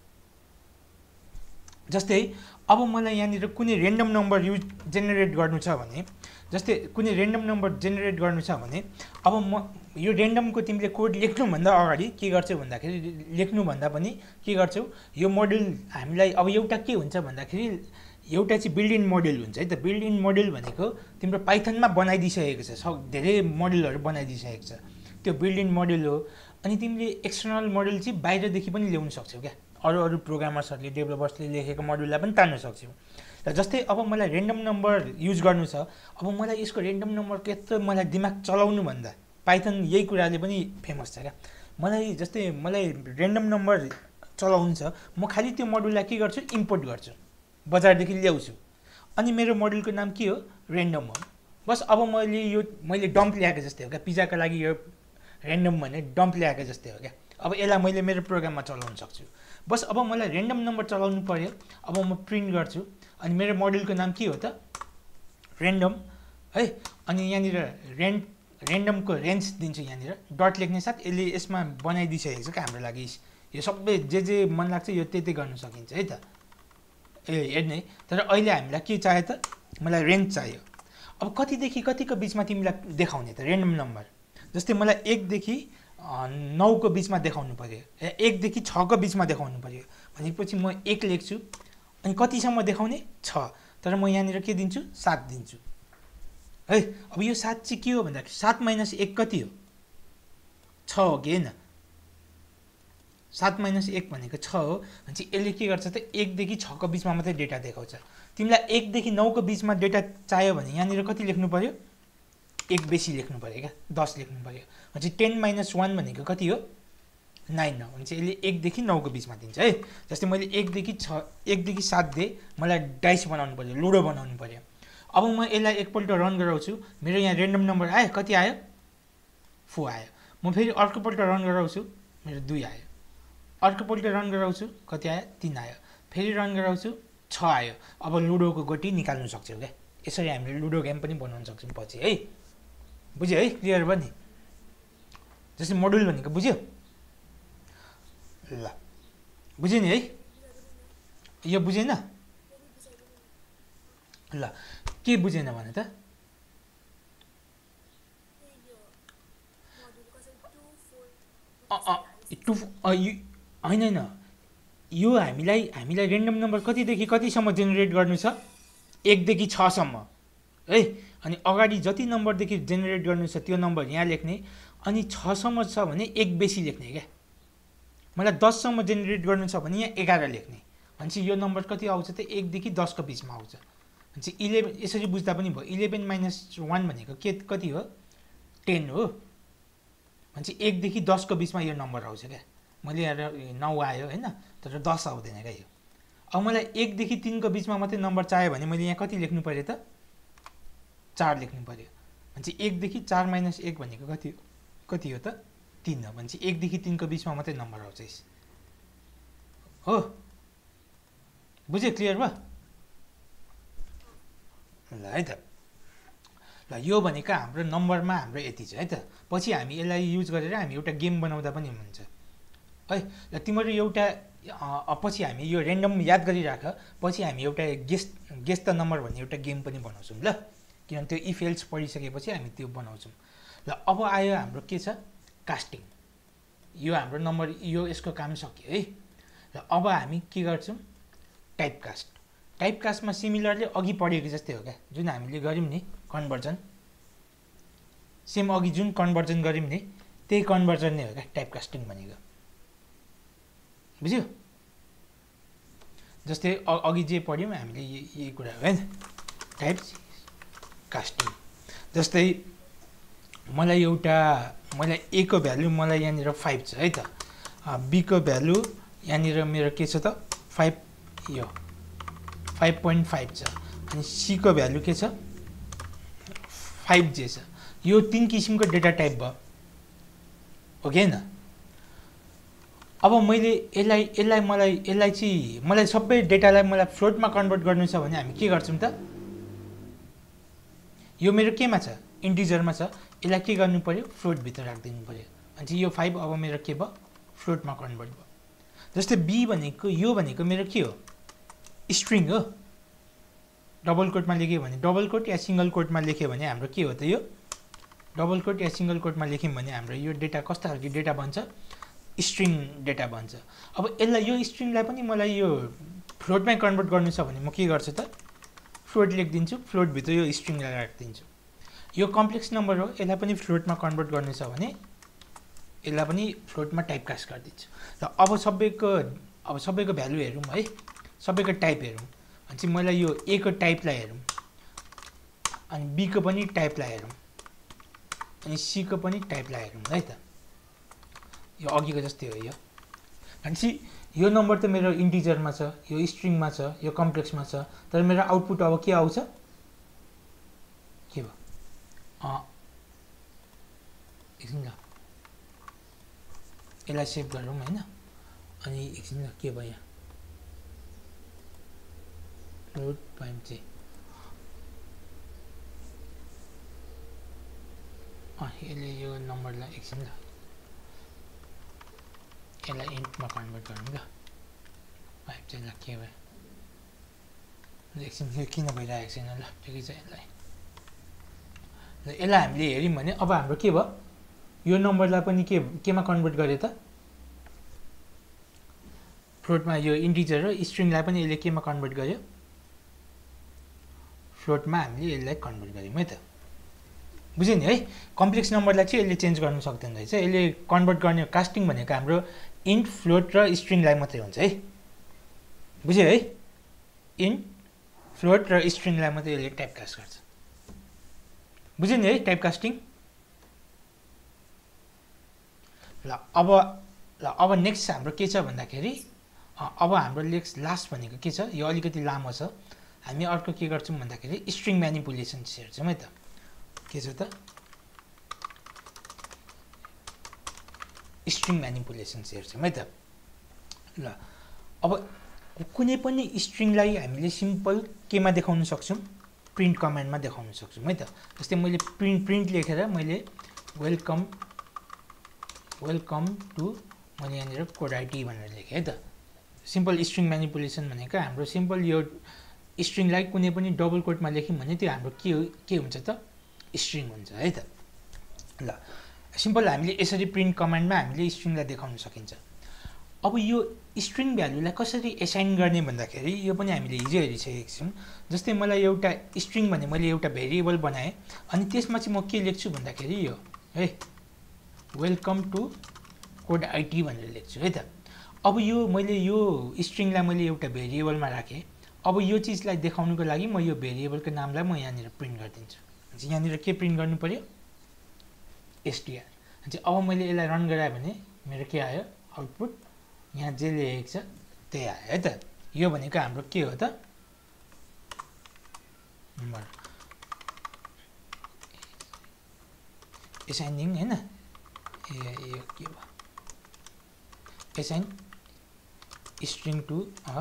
जस्तै अब मलाई यहाँनिर कुनै रेन्डम नम्बर जेनेरेट गर्नु छ भने, जस्तै कुनै रेन्डम नम्बर जेनेरेट गर्नु छ भने अब म यो रेन्डमको तिमीले कोड लेख्नुभन्दा अगाडि के गर्छौ भन्दाखेरि, लेख्नुभन्दा पनि के गर्छौ, यो मोडुल हामीलाई अब एउटा के हुन्छ भन्दाखेरि एउटा चाहिँ बिल्ड इन मोडुल हुन्छ है त। बिल्ड इन मोडुल भनेको तिम्रो पाइथनमा बनाइदिइसकेको छ, धेरै मोडुलहरू बनाइदिइसकेको छ, त्यो बिल्ड इन मोडुल हो। अनि तिमीले एक्सटर्नल मोडुल चाहिँ बाहिरदेखि पनि ल्याउन सक्छौ क्या, अरू प्रोग्रामर्सहरूले डेभलपर्सले लेखेको मोडुललाई पनि तान्न सक्छौ। र जस्तै अब मलाई रेन्डम नम्बर युज गर्नु छ, अब मलाई यसको रेन्डम नम्बर त्यत्रो मलाई दिमाग चलाउनु भन्दा पाइथन यही कुराले पनि फेमस छ क्या। मलाई रेन्डम नम्बर चलाउनु छ, म खालि त्यो मोडुललाई के गर्छु, इम्पोर्ट गर्छु, बजारदेखि ल्याउँछु, अनि मेरो मोडुलको नाम के हो, रेन्डम हो। बस अब मैले डम्प ल्याएको जस्तै हो क्या, पिज्जाको लागि यो रेन्डम भने डम्प ल्याएको जस्तै हो क्या। अब यसलाई मैले मेरो प्रोग्राममा चलाउन सक्छु। बस अब मलाई रेन्डम नम्बर चलाउनु पर्यो, अब म प्रिन्ट गर्छु, अनि मेरो मोडुलको नाम के हो त, रेन्डम है। अनि यहाँनिर रेन्डमको रेन्ज दिन्छु, यहाँनिर डट लेख्ने साथ यसमा बनाइदिइसकेको छ क्या हाम्रो लागि। यो सबै जे मन लाग्छ यो त्यति गर्न सकिन्छ है त। हेर्ने, तर अहिले हामीलाई के चाहियो त, मलाई रेन्ज चाहियो। अब कतिदेखि कतिको बिचमा तिमीलाई देखाउने त रेन्डम नम्बर? जस्तै मलाई 1 देखि 9 को बिचमा देखाउनु पर्यो, 1 देखि 6 को बिचमा देखाउनु पर्यो भनेपछि म 1 लेख्छु, अनि कतिसम्म देखाउने 6, तर म यहाँनिर के दिन्छु, 7 दिन्छु है। अब यो 7 चाहिँ के हो भन्दाखेरि 7 माइनस 1 कति हो, 6 हो कि होइन? 7 माइनस 1 भनेको 6 हो। भनेपछि यसले के गर्छ त, 1 देखि 6 को बिचमा मात्रै डेटा देखाउँछ। तिमीलाई 1 देखि 9 को बिचमा डेटा चाहियो भने यहाँनिर कति लेख्नु पर्यो, 1 बेसी लेख्नु पर्यो क्या, 10 लेख्नु पर्यो। भनेपछि 10 माइनस 1 भनेको कति हो, 9 हो। भनेपछि यसले 1 देखि 9 को बिचमा दिन्छ है। जस्तै मैले 1 देखि 7 दिएँ, मलाई डाइस बनाउनु पर्यो, लुडो बनाउनु पर्यो। अब म यसलाई एकपल्ट रन गराउँछु, मेरो यहाँ रेन्डम नम्बर आयो, कति आयो, 4 आयो। म फेरि अर्कोपल्ट रन गराउँछु, मेरो 2 आयो। अर्कोपल्ट रन गराउँछु, कति आयो, 3 आयो। फेरि रन गराउँछु, 6 आयो। अब लुडोको गोटी निकाल्नु सक्छौ क्या। यसरी हामीले लुडो गेम पनि बनाउन सक्छौँ पछि है। बुझ्यो है, क्लियर भयो नि? जस्तै मोडुल भनेको बुझ्यो? ल बुझ्यो नि है? यो बुझेन? ल के बुझेन भने त, होइन, यो हामीलाई रेन्डम नम्बर कतिदेखि कतिसम्म जेनेरेट गर्नु छ, 1 देखि 6 सम्म है। अनि अगाडि जति नम्बरदेखि जेनेरेट गर्नु छ त्यो नम्बर यहाँ लेख्ने, अनि 6 सम्म छ भने 1 बेसी लेख्ने क्या। मलाई 10 सम्म जेनेरेट गर्नु छ भने यहाँ 11 लेख्ने। भनेपछि यो नम्बर कति आउँछ त, 1 देखि 10 को बिचमा आउँछ। भनेपछि 11, यसरी बुझ्दा पनि भयो। 11 माइनस 1 भनेको कति हो, 10 हो। भनेपछि 1 देखि 10 को बिचमा यो नम्बर आउँछ क्या। मैले यहाँ 9 आयो होइन, तर 10 आउँदैन क्या यो। अब मलाई 1 देखि 3 को बिचमा मात्रै नम्बर चाहियो भने मैले यहाँ कति लेख्नु पर्यो त, 4 लेख्नु पर्यो। भनेपछि 1 देखि 4 माइनस 1 भनेको कति हो त, 3 हो। भनेपछि 1 देखि 3 को बिचमा मात्रै नम्बर आउँछ हो। बुझ्यो, क्लियर भयो? ल है त। ल यो भनेको हाम्रो नम्बरमा हाम्रो यति छ है त। पछि हामी यसलाई युज गरेर हामी एउटा गेम बनाउँदा पनि हुन्छ है। ल तिमीहरू एउटा पछि हामी यो ऱ्यान्डम याद गरिराख, पछि हामी एउटा गेस द नम्बर भन्ने एउटा गेम पनि बनाउँछौँ ल, किनभने त्यो इफ एल्स पढिसकेपछि हामी त्यो बनाउँछौँ। ल अब आयो हाम्रो के छ, कास्टिङ। यो हाम्रो नम्बर, यो यसको काम सक्यो है। र अब हामी के गर्छौँ, टाइपकास्ट। टाइपकास्टमा सिमिलरली अघि पढेको जस्तै हो क्या, जुन हामीले गऱ्यौँ नि कन्भर्जन, सेम अघि जुन कन्भर्जन गऱ्यौँ नि त्यही कन्भर्जन नै हो क्या टाइपकास्टिङ भनेको, बुझ्यो? जस्तै अघि जे पढ्यौँ हामीले यही कुरा हो होइन, टाइपकास्टिङ। जस्तै मलाई ए को भ्यालु मलाई यहाँनिर 5 छ है त, बी को भ्यालु यहाँनिर मेरो के छ त 5, यो 5.5 छ, अनि सी को भ्यालु के छ 5J छ। यो 3 किसिमको डेटा टाइप भयो, हो कि होइन? अब मैले मलाई सबै डेटालाई मलाई फ्लोटमा कन्भर्ट गर्नु छ भने हामी के गर्छौँ त, यो मेरो केमा छ, इन्टिजरमा छ, यसलाई के गर्नु पर्यो, फ्लोटभित्र राखिदिनु पर्यो। अनि यो 5 अब मेरो के भयो, फ्लोटमा कन्भर्ट भयो। जस्तै बी भनेको, यो भनेको मेरो के हो, स्ट्रिङ हो। डबल कोटमा लेख्यो भने, डबल कोट या सिङ्गल कोटमा लेख्यो भने हाम्रो के हो त, यो डबल कोट या सिङ्गल कोटमा लेख्यौँ भने हाम्रो यो डेटा कस्तो खालको डेटा बन्छ, स्ट्रिङ डेटा बन्छ। अब यसलाई, यो स्ट्रिङलाई पनि मलाई यो फ्लोटमै कन्भर्ट गर्नु छ भने म के गर्छु त, फ्लोट लेखिदिन्छु, फ्लोटभित्र यो स्ट्रिङलाई राखिदिन्छु। यो कम्प्लेक्स नम्बर हो, यसलाई पनि फ्लोटमा कन्भर्ट गर्नु छ भने यसलाई पनि फ्लोटमा टाइपकास्ट गरिदिन्छु। र अब सबैको भ्यालु हेरौँ है, सबैको टाइप हेरौँ। अनि चाहिँ मलाई यो ए को टाइपलाई हेरौँ, अनि बी को पनि टाइपलाई हेरौँ, अनि सी को पनि टाइपलाई हेरौँ है त। यो अघिको जस्तै हो यो। अनि चाहिँ यो नम्बर त मेरो इन्टिजरमा छ, यो स्ट्रिङमा छ, यो कम्प्लेक्समा छ, तर मेरो आउटपुट अब के आउँछ, के भयो, एकछिन ल यसलाई सेभ गरौँ होइन। अनि एकछिन ल के भयो यहाँ, फ्लोट 5J, यसले यो नम्बरलाई एकछिन ल यसलाई इन्टमा कन्भर्ट गरौँ ल, 5J ल के भयो, एकछिन यो किन भइरहेको छैन, ल ठिकै छ। यसलाई हामीले हेऱ्यौँ भने अब हाम्रो के भयो, यो नम्बरलाई पनि केमा कन्भर्ट गऱ्यो त, फ्लोटमा। यो इन्टिजर र स्ट्रिङलाई पनि यसले केमा कन्भर्ट गर्यो, फ्लोटमा हामीले यसलाई कन्भर्ट गऱ्यौँ है त, बुझ्यो नि है। कम्प्लेक्स नम्बरलाई चाहिँ यसले चेन्ज गर्नु सक्दैन रहेछ, यसले कन्भर्ट गर्ने कास्टिङ भनेको हाम्रो इन्ट, फ्लोट र स्ट्रिङलाई मात्रै हुन्छ है, बुझ्यो है। इन्ट, फ्लोट र स्ट्रिङलाई मात्रै यसले टाइपकास्ट गर्छ, बुझ्यो नि है टाइपकास्टिङ। ल अब नेक्स्ट हाम्रो के छ भन्दाखेरि, अब हाम्रो लास्ट भनेको के छ, यो अलिकति लामो छ। हामी अर्को के गर्छौँ भन्दाखेरि स्ट्रिङ म्यानिपुलेसन्स हेर्छौँ है त। के छ त, स्ट्रिङ म्यानिपुलेसन्स हेर्छौँ है त। ल अब कुनै पनि स्ट्रिङलाई हामीले सिम्पल केमा देखाउन सक्छौँ, प्रिन्ट कमान्डमा देखाउन सक्छौँ है त। जस्तै मैले प्रिन्ट लेखेर मैले वेलकम टु, मैले यहाँनिर कोड आइटी भनेर लेखेँ है त। सिम्पल स्ट्रिङ म्यानिपुलेसन भनेको हाम्रो सिम्पल यो स्ट्रिङलाई कुनै पनि डबल कोटमा लेख्यौँ भने त्यो हाम्रो के हुन्छ त, स्ट्रिङ हुन्छ है त। ल सिम्पल हामीले यसरी प्रिन्ट कमान्डमा हामीले स्ट्रिङलाई देखाउन सकिन्छ। अब यो स्ट्रिङ भ्यालुलाई कसरी एसाइन गर्ने भन्दाखेरि यो पनि हामीले हिजो हेरिसकेको छौँ। जस्तै मलाई एउटा स्ट्रिङ भने मैले एउटा भेरिएबल बनाएँ, अनि त्यसमा चाहिँ म के लेख्छु भन्दाखेरि यो है वेलकम टु कोड आइटी भनेर लेख्छु है त। अब यो मैले यो स्ट्रिङलाई मैले एउटा भेरिएबलमा राखेँ। अब यो चिजलाई देखाउनुको लागि म यो भेरिएबलको नामलाई म यहाँनिर प्रिन्ट गरिदिन्छु। यहाँनिर के प्रिन्ट गर्नु पर्यो, str। अब मैले यसलाई रन गराएँ भने मेरो के आयो, आउटपुट यहाँ जे लेखेको छ त्यही आयो है त। यो भनेको हाम्रो के हो त, नम्बर एसाइनिङ होइन, यो के भयो, assign string to a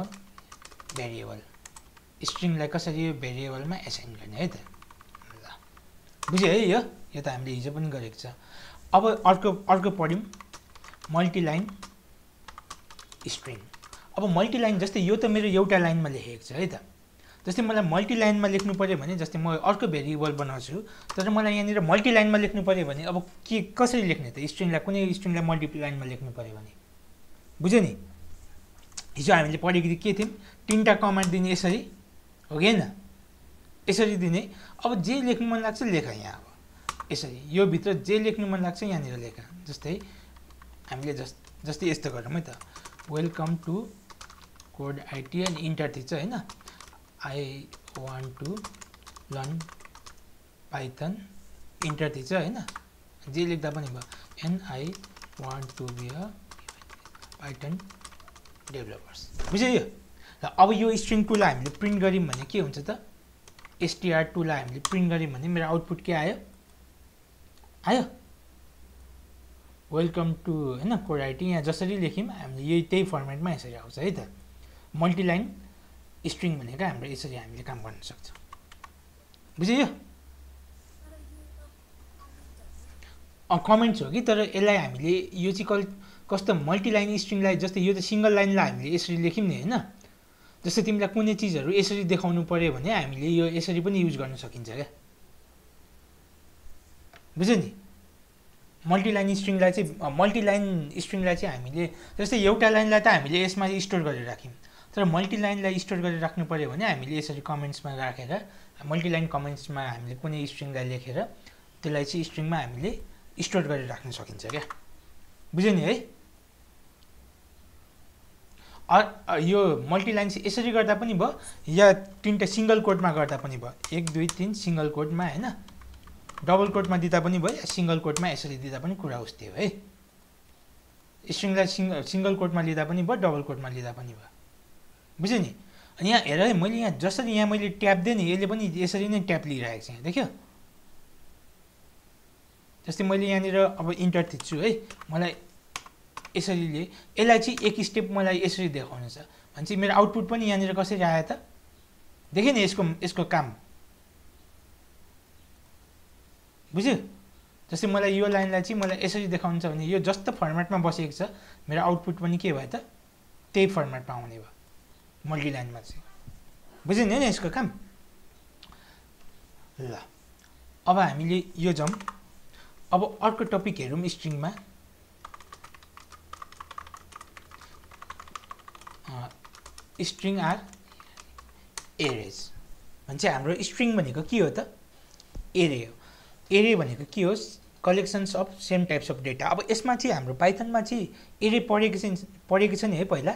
variable. स्ट्रिङलाई कसरी यो भेरिएबलमा एसाइन गर्ने है त। ल बुझ्यो है यो त हामीले हिजो पनि गरेको छ। अब अर्को पढ्यौँ मल्टिलाइन स्ट्रिङ। अब मल्टिलाइन जस्तै यो त मेरो एउटा लाइनमा लेखेको छ है त, जस्तै मलाई मल्टिलाइनमा लेख्नु पऱ्यो भने जस्तै म अर्को भेरिएबल बनाउँछु, तर मलाई यहाँनिर मल्टिलाइनमा लेख्नु पऱ्यो भने अब कसरी लेख्ने त, स्ट्रिङलाई कुनै स्ट्रिङलाई मल्टिलाइनमा लेख्नु पऱ्यो भने, बुझ्यो नि। हिजो हामीले पढेको के थियौँ, 3टा कमान्ड दिने यसरी हो कि होइन, यसरी दिने। अब जे लेख्नु मन लाग्छ लेख यहाँ, अब यसरी यो भित्र जे लेख्नु मन लाग्छ यहाँनिर लेख। जस्तै हामीले जस्तै यस्तो गरौँ है त, वेलकम टु कोड आइटी अनि इन्टर थिच्छ होइन, I want to learn Python enter थिच्छ होइन, जे लेख्दा पनि भयो, and I want to be a Python developers, बुझ्यो यो। र अब यो स्ट्रिङ 2 लाई हामीले प्रिन्ट गऱ्यौँ भने के हुन्छ त, str2 लाई हामीले प्रिन्ट गऱ्यौँ भने मेरो आउटपुट के आयो, वेलकम टु होइन कोड आइटी, यहाँ जसरी लेख्यौँ हामीले यही त्यही फर्मेटमा यसरी आउँछ है त। मल्टिलाइन स्ट्रिङ भनेको हाम्रो यसरी हामीले काम गर्न सक्छ, बुझ्यो यो। कमेन्ट्स हो कि, तर यसलाई हामीले यो चाहिँ कस्तो मल्टिलाइन स्ट्रिङलाई, जस्तै यो त सिङ्गल लाइनलाई हामीले यसरी लेख्यौँ नि होइन, जस्तै तिमीलाई कुनै चिजहरू यसरी देखाउनु पऱ्यो भने हामीले यो यसरी पनि युज गर्न सकिन्छ क्या, बुझ्यो नि। मल्टिलाइन स्ट्रिङलाई चाहिँ हामीले जस्तै एउटा लाइनलाई त हामीले यसमा स्टोर गरेर राख्यौँ, तर मल्टिलाइनलाई स्टोर गरेर राख्नु पऱ्यो भने हामीले यसरी कमेन्ट्समा राखेर, मल्टिलाइन कमेन्ट्समा हामीले कुनै स्ट्रिङलाई लेखेर त्यसलाई चाहिँ स्ट्रिङमा हामीले स्टोर गरेर राख्न सकिन्छ क्या, बुझ्यो नि है। यो मल्टिलाइन चाहिँ यसरी गर्दा पनि भयो, या 3टा सिङ्गल कोडमा गर्दा पनि भयो, 1 2 3 सिङ्गल कोडमा होइन, डबल कोडमा दिँदा पनि भयो, या सिङ्गल कोडमा यसरी दिँदा पनि कुरा उस्तै हो है। स्ट्रिङलाई सिङ्गल कोडमा लिँदा पनि भयो, डबल कोडमा लिँदा पनि भयो, बुझ्यो नि। अनि यहाँ हेर है, मैले यहाँ जसरी यहाँ मैले ट्याप दिएँ नि, यसले पनि यसरी नै ट्याप लिइरहेको छ यहाँ, देख्यो। जस्तै मैले यहाँनिर अब इन्टर थिच्छु है, मलाई यसरी लिए, यसलाई चाहिँ एक स्टेप मलाई यसरी देखाउनु छ भने चाहिँ मेरो आउटपुट पनि यहाँनिर कसरी आयो त, देखेँ नि यसको काम, बुझ्यो। जस्तै मलाई यो लाइनलाई चाहिँ मलाई यसरी देखाउनु छ भने यो जस्तो फर्मेटमा बसेको छ मेरो आउटपुट पनि के भयो त त्यही फर्मेटमा आउने भयो मल्टिलाइनमा चाहिँ, बुझ्यो नि यसको काम। ल अब हामीले यो जाउँ, अब अर्को टपिक हेरौँ स्ट्रिङमा। स्ट्रिङ आर एरेज भन्छ। हाम्रो स्ट्रिङ भनेको के हो त, एरे हो। एरे भनेको के हो, collections of same types of data. अब यसमा चाहिँ हाम्रो पाइथनमा चाहिँ एरे पढेको छ नि है पहिला।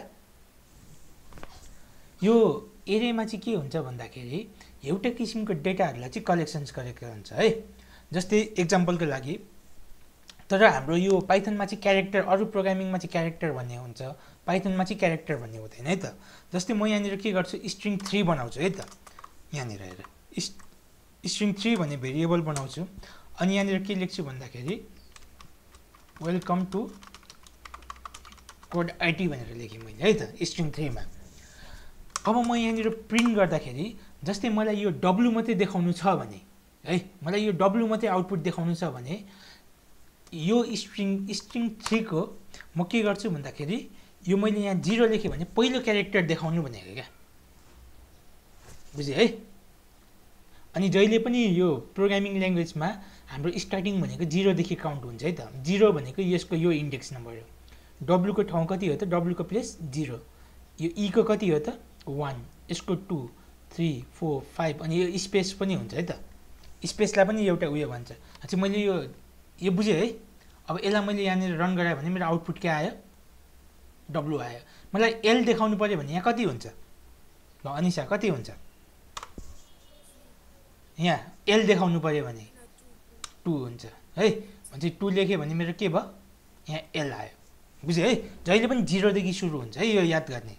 यो एरेमा चाहिँ के हुन्छ भन्दाखेरि एउटा किसिमको डेटाहरूलाई चाहिँ कलेक्सन्स गरेको हुन्छ है। जस्तै एक्जाम्पलको लागि, तर हाम्रो यो पाइथनमा चाहिँ क्यारेक्टर, अरू प्रोग्रामिङमा चाहिँ क्यारेक्टर भन्ने हुन्छ, पाइथनमा चाहिँ क्यारेक्टर भन्ने हुँदैन है त। जस्तै म यहाँनिर के गर्छु, स्ट्रिङ 3 बनाउँछु है त। यहाँनिर हेर स्ट्रिङ 3 भन्ने भेरिएबल बनाउँछु, अनि यहाँनिर के लेख्छु भन्दाखेरि वेलकम टु कोड आइटी भनेर लेखेँ मैले है त स्ट्रिङ 3 मा। अब म यहाँनिर प्रिन्ट गर्दाखेरि जस्तै मलाई यो डब्लु मात्रै देखाउनु छ भने है, मलाई यो डब्लु मात्रै आउटपुट देखाउनु छ भने यो स्ट्रिङ 3 को म के गर्छु भन्दाखेरि यो मैले यहाँ 0 लेखेँ भने पहिलो क्यारेक्टर देखाउनु भनेको क्या, बुझ्यो है। अनि जहिले पनि यो प्रोग्रामिङ ल्याङ्ग्वेजमा हाम्रो स्टार्टिङ भनेको 0 देखि काउन्ट हुन्छ है त। 0 भनेको यसको यो इन्डेक्स नम्बर हो। डब्लु को ठाउँ कति हो त, डब्लु को प्लेस 0, यो ई को कति हो त 1, यसको 2 3 4 5, अनि यो स्पेस पनि हुन्छ है त। स्पेसलाई पनि एउटा उयो भन्छ। अच्छा मैले यो बुझेँ है। अब यसलाई मैले यहाँनिर रन गराएँ भने मेरो आउटपुट के आयो, डब्लु आयो। मलाई एल देखाउनु पऱ्यो भने यहाँ कति हुन्छ, ल अनिसा कति हुन्छ, यहाँ एल देखाउनु पऱ्यो भने 2 हुन्छ है। भने 2 लेखेँ भने मेरो के भयो, यहाँ एल आयो, बुझ्यो है। जहिले पनि 0 देखि सुरु हुन्छ है, यो याद गर्ने,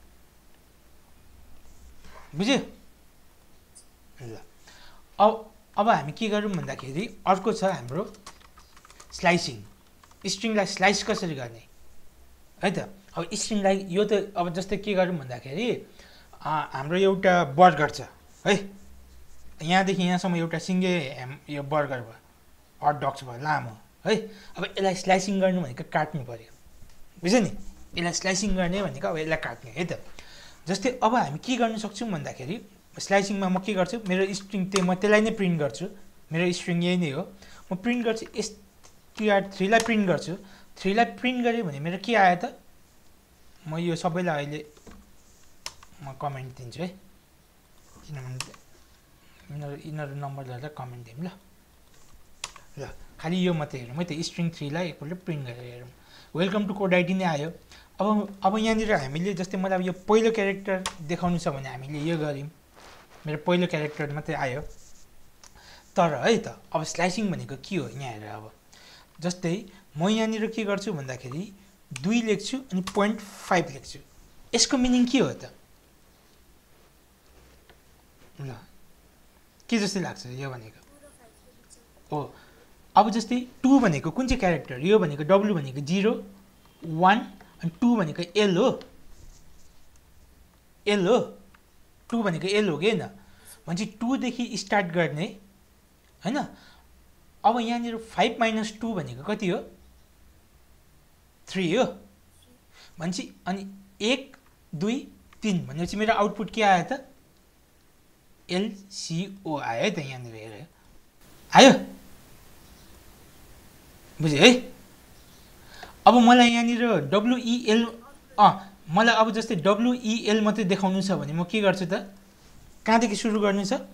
बुझ्यो। ल अब हामी के गरौँ भन्दाखेरि अर्को छ हाम्रो स्लाइसिङ। स्ट्रिङलाई स्लाइस कसरी गर्ने है त। अब स्ट्रिङलाई यो त अब जस्तै के गरौँ भन्दाखेरि हाम्रो एउटा बर्गर छ है, यहाँदेखि यहाँसम्म एउटा सिङ्गै यो बर्गर भयो हट डग्स भयो लामो है। अब यसलाई स्लाइसिङ गर्नु भनेको काट्नु पर्यो, बुझ्यो नि, यसलाई स्लाइसिङ गर्ने भनेको अब यसलाई काट्ने है त। जस्तै अब हामी के गर्न सक्छौँ भन्दाखेरि स्लाइसिङमा म के गर्छु, मेरो स्ट्रिङ त्यही म त्यसलाई नै प्रिन्ट गर्छु, मेरो स्ट्रिङ यही नै हो, म प्रिन्ट गर्छु str3 लाई प्रिन्ट गर्छु। 3 लाई प्रिन्ट गरेँ भने मेरो के आयो त, म यो सबैलाई अहिले म कमेन्ट दिन्छु है, किनभने यिनीहरू नम्बर लिएर कमेन्ट दिउँ ल खालि यो मात्रै हेरौँ है त, स्ट्रिङ 3 लाई एकपल्ट प्रिन्ट गरेर हेरौँ। वेलकम टु कोड आइडी नै आयो। अब यहाँनिर हामीले जस्तै मलाई अब यो पहिलो क्यारेक्टर देखाउनु छ भने हामीले यो गऱ्यौँ, मेरो पहिलो क्यारेक्टर मात्रै आयो। तर है त अब स्लाइसिङ भनेको के हो यहाँ हेर, अब जस्तै म यहाँनिर के गर्छु भन्दाखेरि 2 लेख्छु अनि 0.5 लेख्छु, यसको मिनिङ के हो त ल, के जस्तै लाग्छ यो भनेको हो। अब जस्तै 2 भनेको कुन चाहिँ क्यारेक्टर, यो भनेको W भनेको 0 1 अनि 2 भनेको L हो, L हो, 2 भनेको L हो कि होइन, भनेपछि 2 देखि स्टार्ट गर्ने हैन। अब यहाँनिर 5 - 2 भनेको कति हो, 3 हो भनेपछि, अनि 1 2 3 भनेपछि मेरो आउटपुट के आयो त, LCO आयो है त, यहाँनिर हेर आयो, बुझ्यो है। अब मलाई यहाँनिर WEL मलाई अब जस्तै WEL मात्रै देखाउनु छ भने म के गर्छु त, कहाँदेखि सुरु गर्नु छ,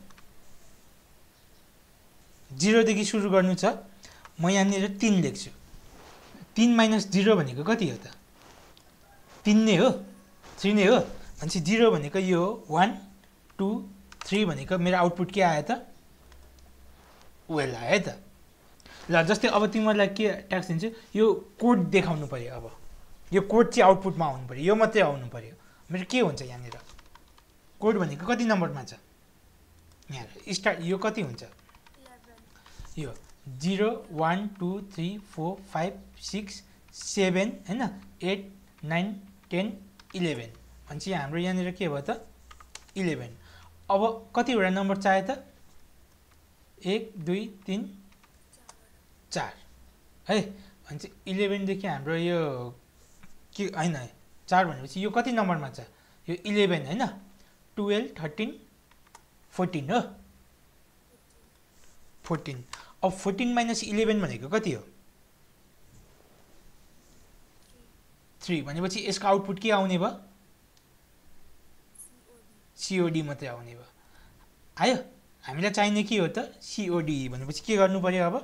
0 देखि सुरु गर्नु छ, म यहाँनिर 3 लेख्छु। 3 - 0 भनेको कति हो त, 3 नै हो, 3 नै हो भनेपछि 0 भनेको यो 1 2 3 भनेको मेरो आउटपुट के आयो त, वेल आयो है त। ल जस्तै अब तिमीहरूलाई के ट्याक्स दिन्छु, यो कोड देखाउनु पर्यो, अब यो कोड चाहिँ आउटपुटमा आउनु पर्यो, यो मात्रै आउनु पर्यो। मेरो के हुन्छ यहाँनिर, कोड भनेको कति नम्बरमा छ यहाँ स्टार्ट, यो कति हुन्छ, यो 0 1 2 3 4 5 6 7 हैन 8 9 10 11 भनेपछि हाम्रो यहाँनिर के भयो त 11। अब कतिवटा नम्बर चाहियो त 1 2 3 4 है भनेपछि 11 देखि हाम्रो यो के हैन 4 भनेपछि यो कति नम्बरमा छ यो 11 हैन 12 13 14 हो 14। अब 14 - 11 भनेको कति हो 3 भनेपछि यसको आउटपुट के आउने भयो COD मात्रै आउने भयो। आयो हामीलाई चाहिने के हो त COD भनेपछि के गर्नु पर्यो अब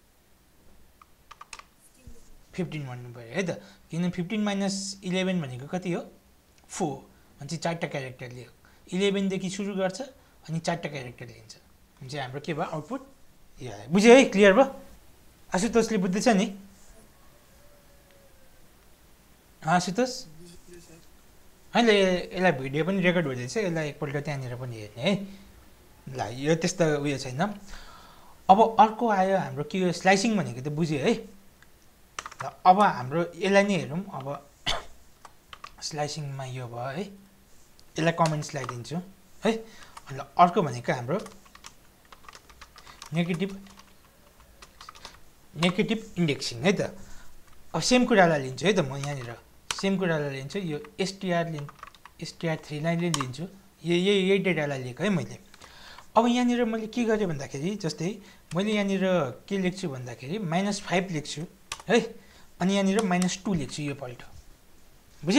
15 भन्नु पर्यो है त किन 15 - 11 भनेको कति हो 4 भनेपछि चारवटा क्यारेक्टर लियो 11 देखि सुरु गर्छ अनि चारवटा क्यारेक्टर लिन्छ भनेपछि हाम्रो के भयो आउटपुट यो आयो। बुझ्यो है क्लियर भयो आशुतोषले बुझ्दैछ नि आशुतोष हैन यसलाई भिडियो पनि रेकर्ड हुँदैछ यसलाई एकपल्ट त्यहाँनिर पनि हेर्ने है ल यो त्यस्तो उयो छैन। अब अर्को आयो हाम्रो के हो स्लाइसिङ भनेको त बुझ्यो है ल अब हाम्रो यसलाई नै हेरौँ। अब स्लाइसिङमा यो भयो है यसलाई कमेन्ट्स लगाइदिन्छु है। ल अर्को भनेको हाम्रो नेगेटिभ इन्डेक्सिङ है त। अब सेम कुरालाई लिन्छु है त म यहाँनिर सेम कुरालाई लिन्छु यो str3 लाई लिन्छु यही डेटालाई लिएको है मैले। अब यहाँनिर मैले के गरेँ भन्दाखेरि जस्तै मैले यहाँनिर के लेख्छु भन्दाखेरि -5 लेख्छु है अनि यहाँनिर -2 लेख्छु यो पल्ट बुझ्यो।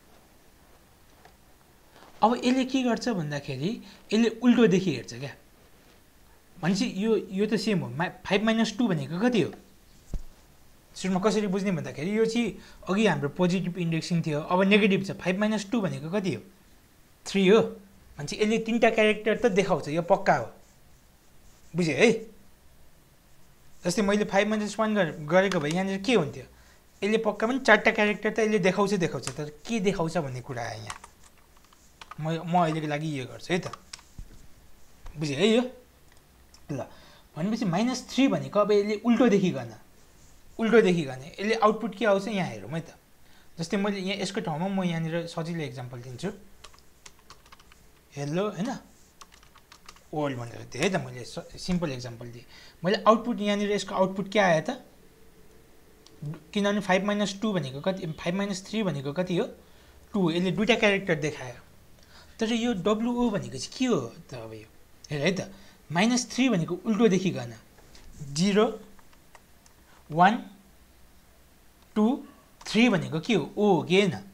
अब यसले के गर्छ भन्दाखेरि यसले उल्टोदेखि हेर्छ क्या भनेपछि यो त सेम हो 5 - 2 भनेको कति हो सुरुमा कसरी बुझ्ने भन्दाखेरि यो चाहिँ अघि हाम्रो पोजिटिभ इन्डेक्सिङ थियो अब नेगेटिभ छ 5 - 2 भनेको कति हो 3 हो भनेपछि यसले तीनटा क्यारेक्टर त देखाउँछ यो पक्का हो बुझ्यो है। जस्तै मैले 5 - 1 गरेको भए यहाँनिर के हुन्थ्यो यसले पक्का पनि चारवटा क्यारेक्टर त यसले देखाउँछ तर के देखाउँछ भन्ने कुरा आयो यहाँ म अहिलेको लागि यो गर्छु है त बुझ्यो है यो ल भनेपछि -3 भनेको अब यसले उल्टोदेखि गर्ने यसले आउटपुट के आउँछ यहाँ हेरौँ है त। जस्तै मैले यहाँ यसको ठाउँमा म यहाँनिर सजिलो एक्जाम्पल दिन्छु हेलो हैन ओल्ड भनेर दिएँ है त मैले सिम्पल एक्जाम्पल दिएँ मैले आउटपुट यहाँनिर यसको आउटपुट के आयो त किनभने 5 - 2 भनेको कति 5 - 3 भनेको कति हो 2 यसले दुईटा क्यारेक्टर देखायो तर यो WO भनेको चाहिँ के हो त अब यो हेर है त -3 भनेको उल्टो देखिकन 0 1 2 3 भनेको के हो ओ हो कि होइन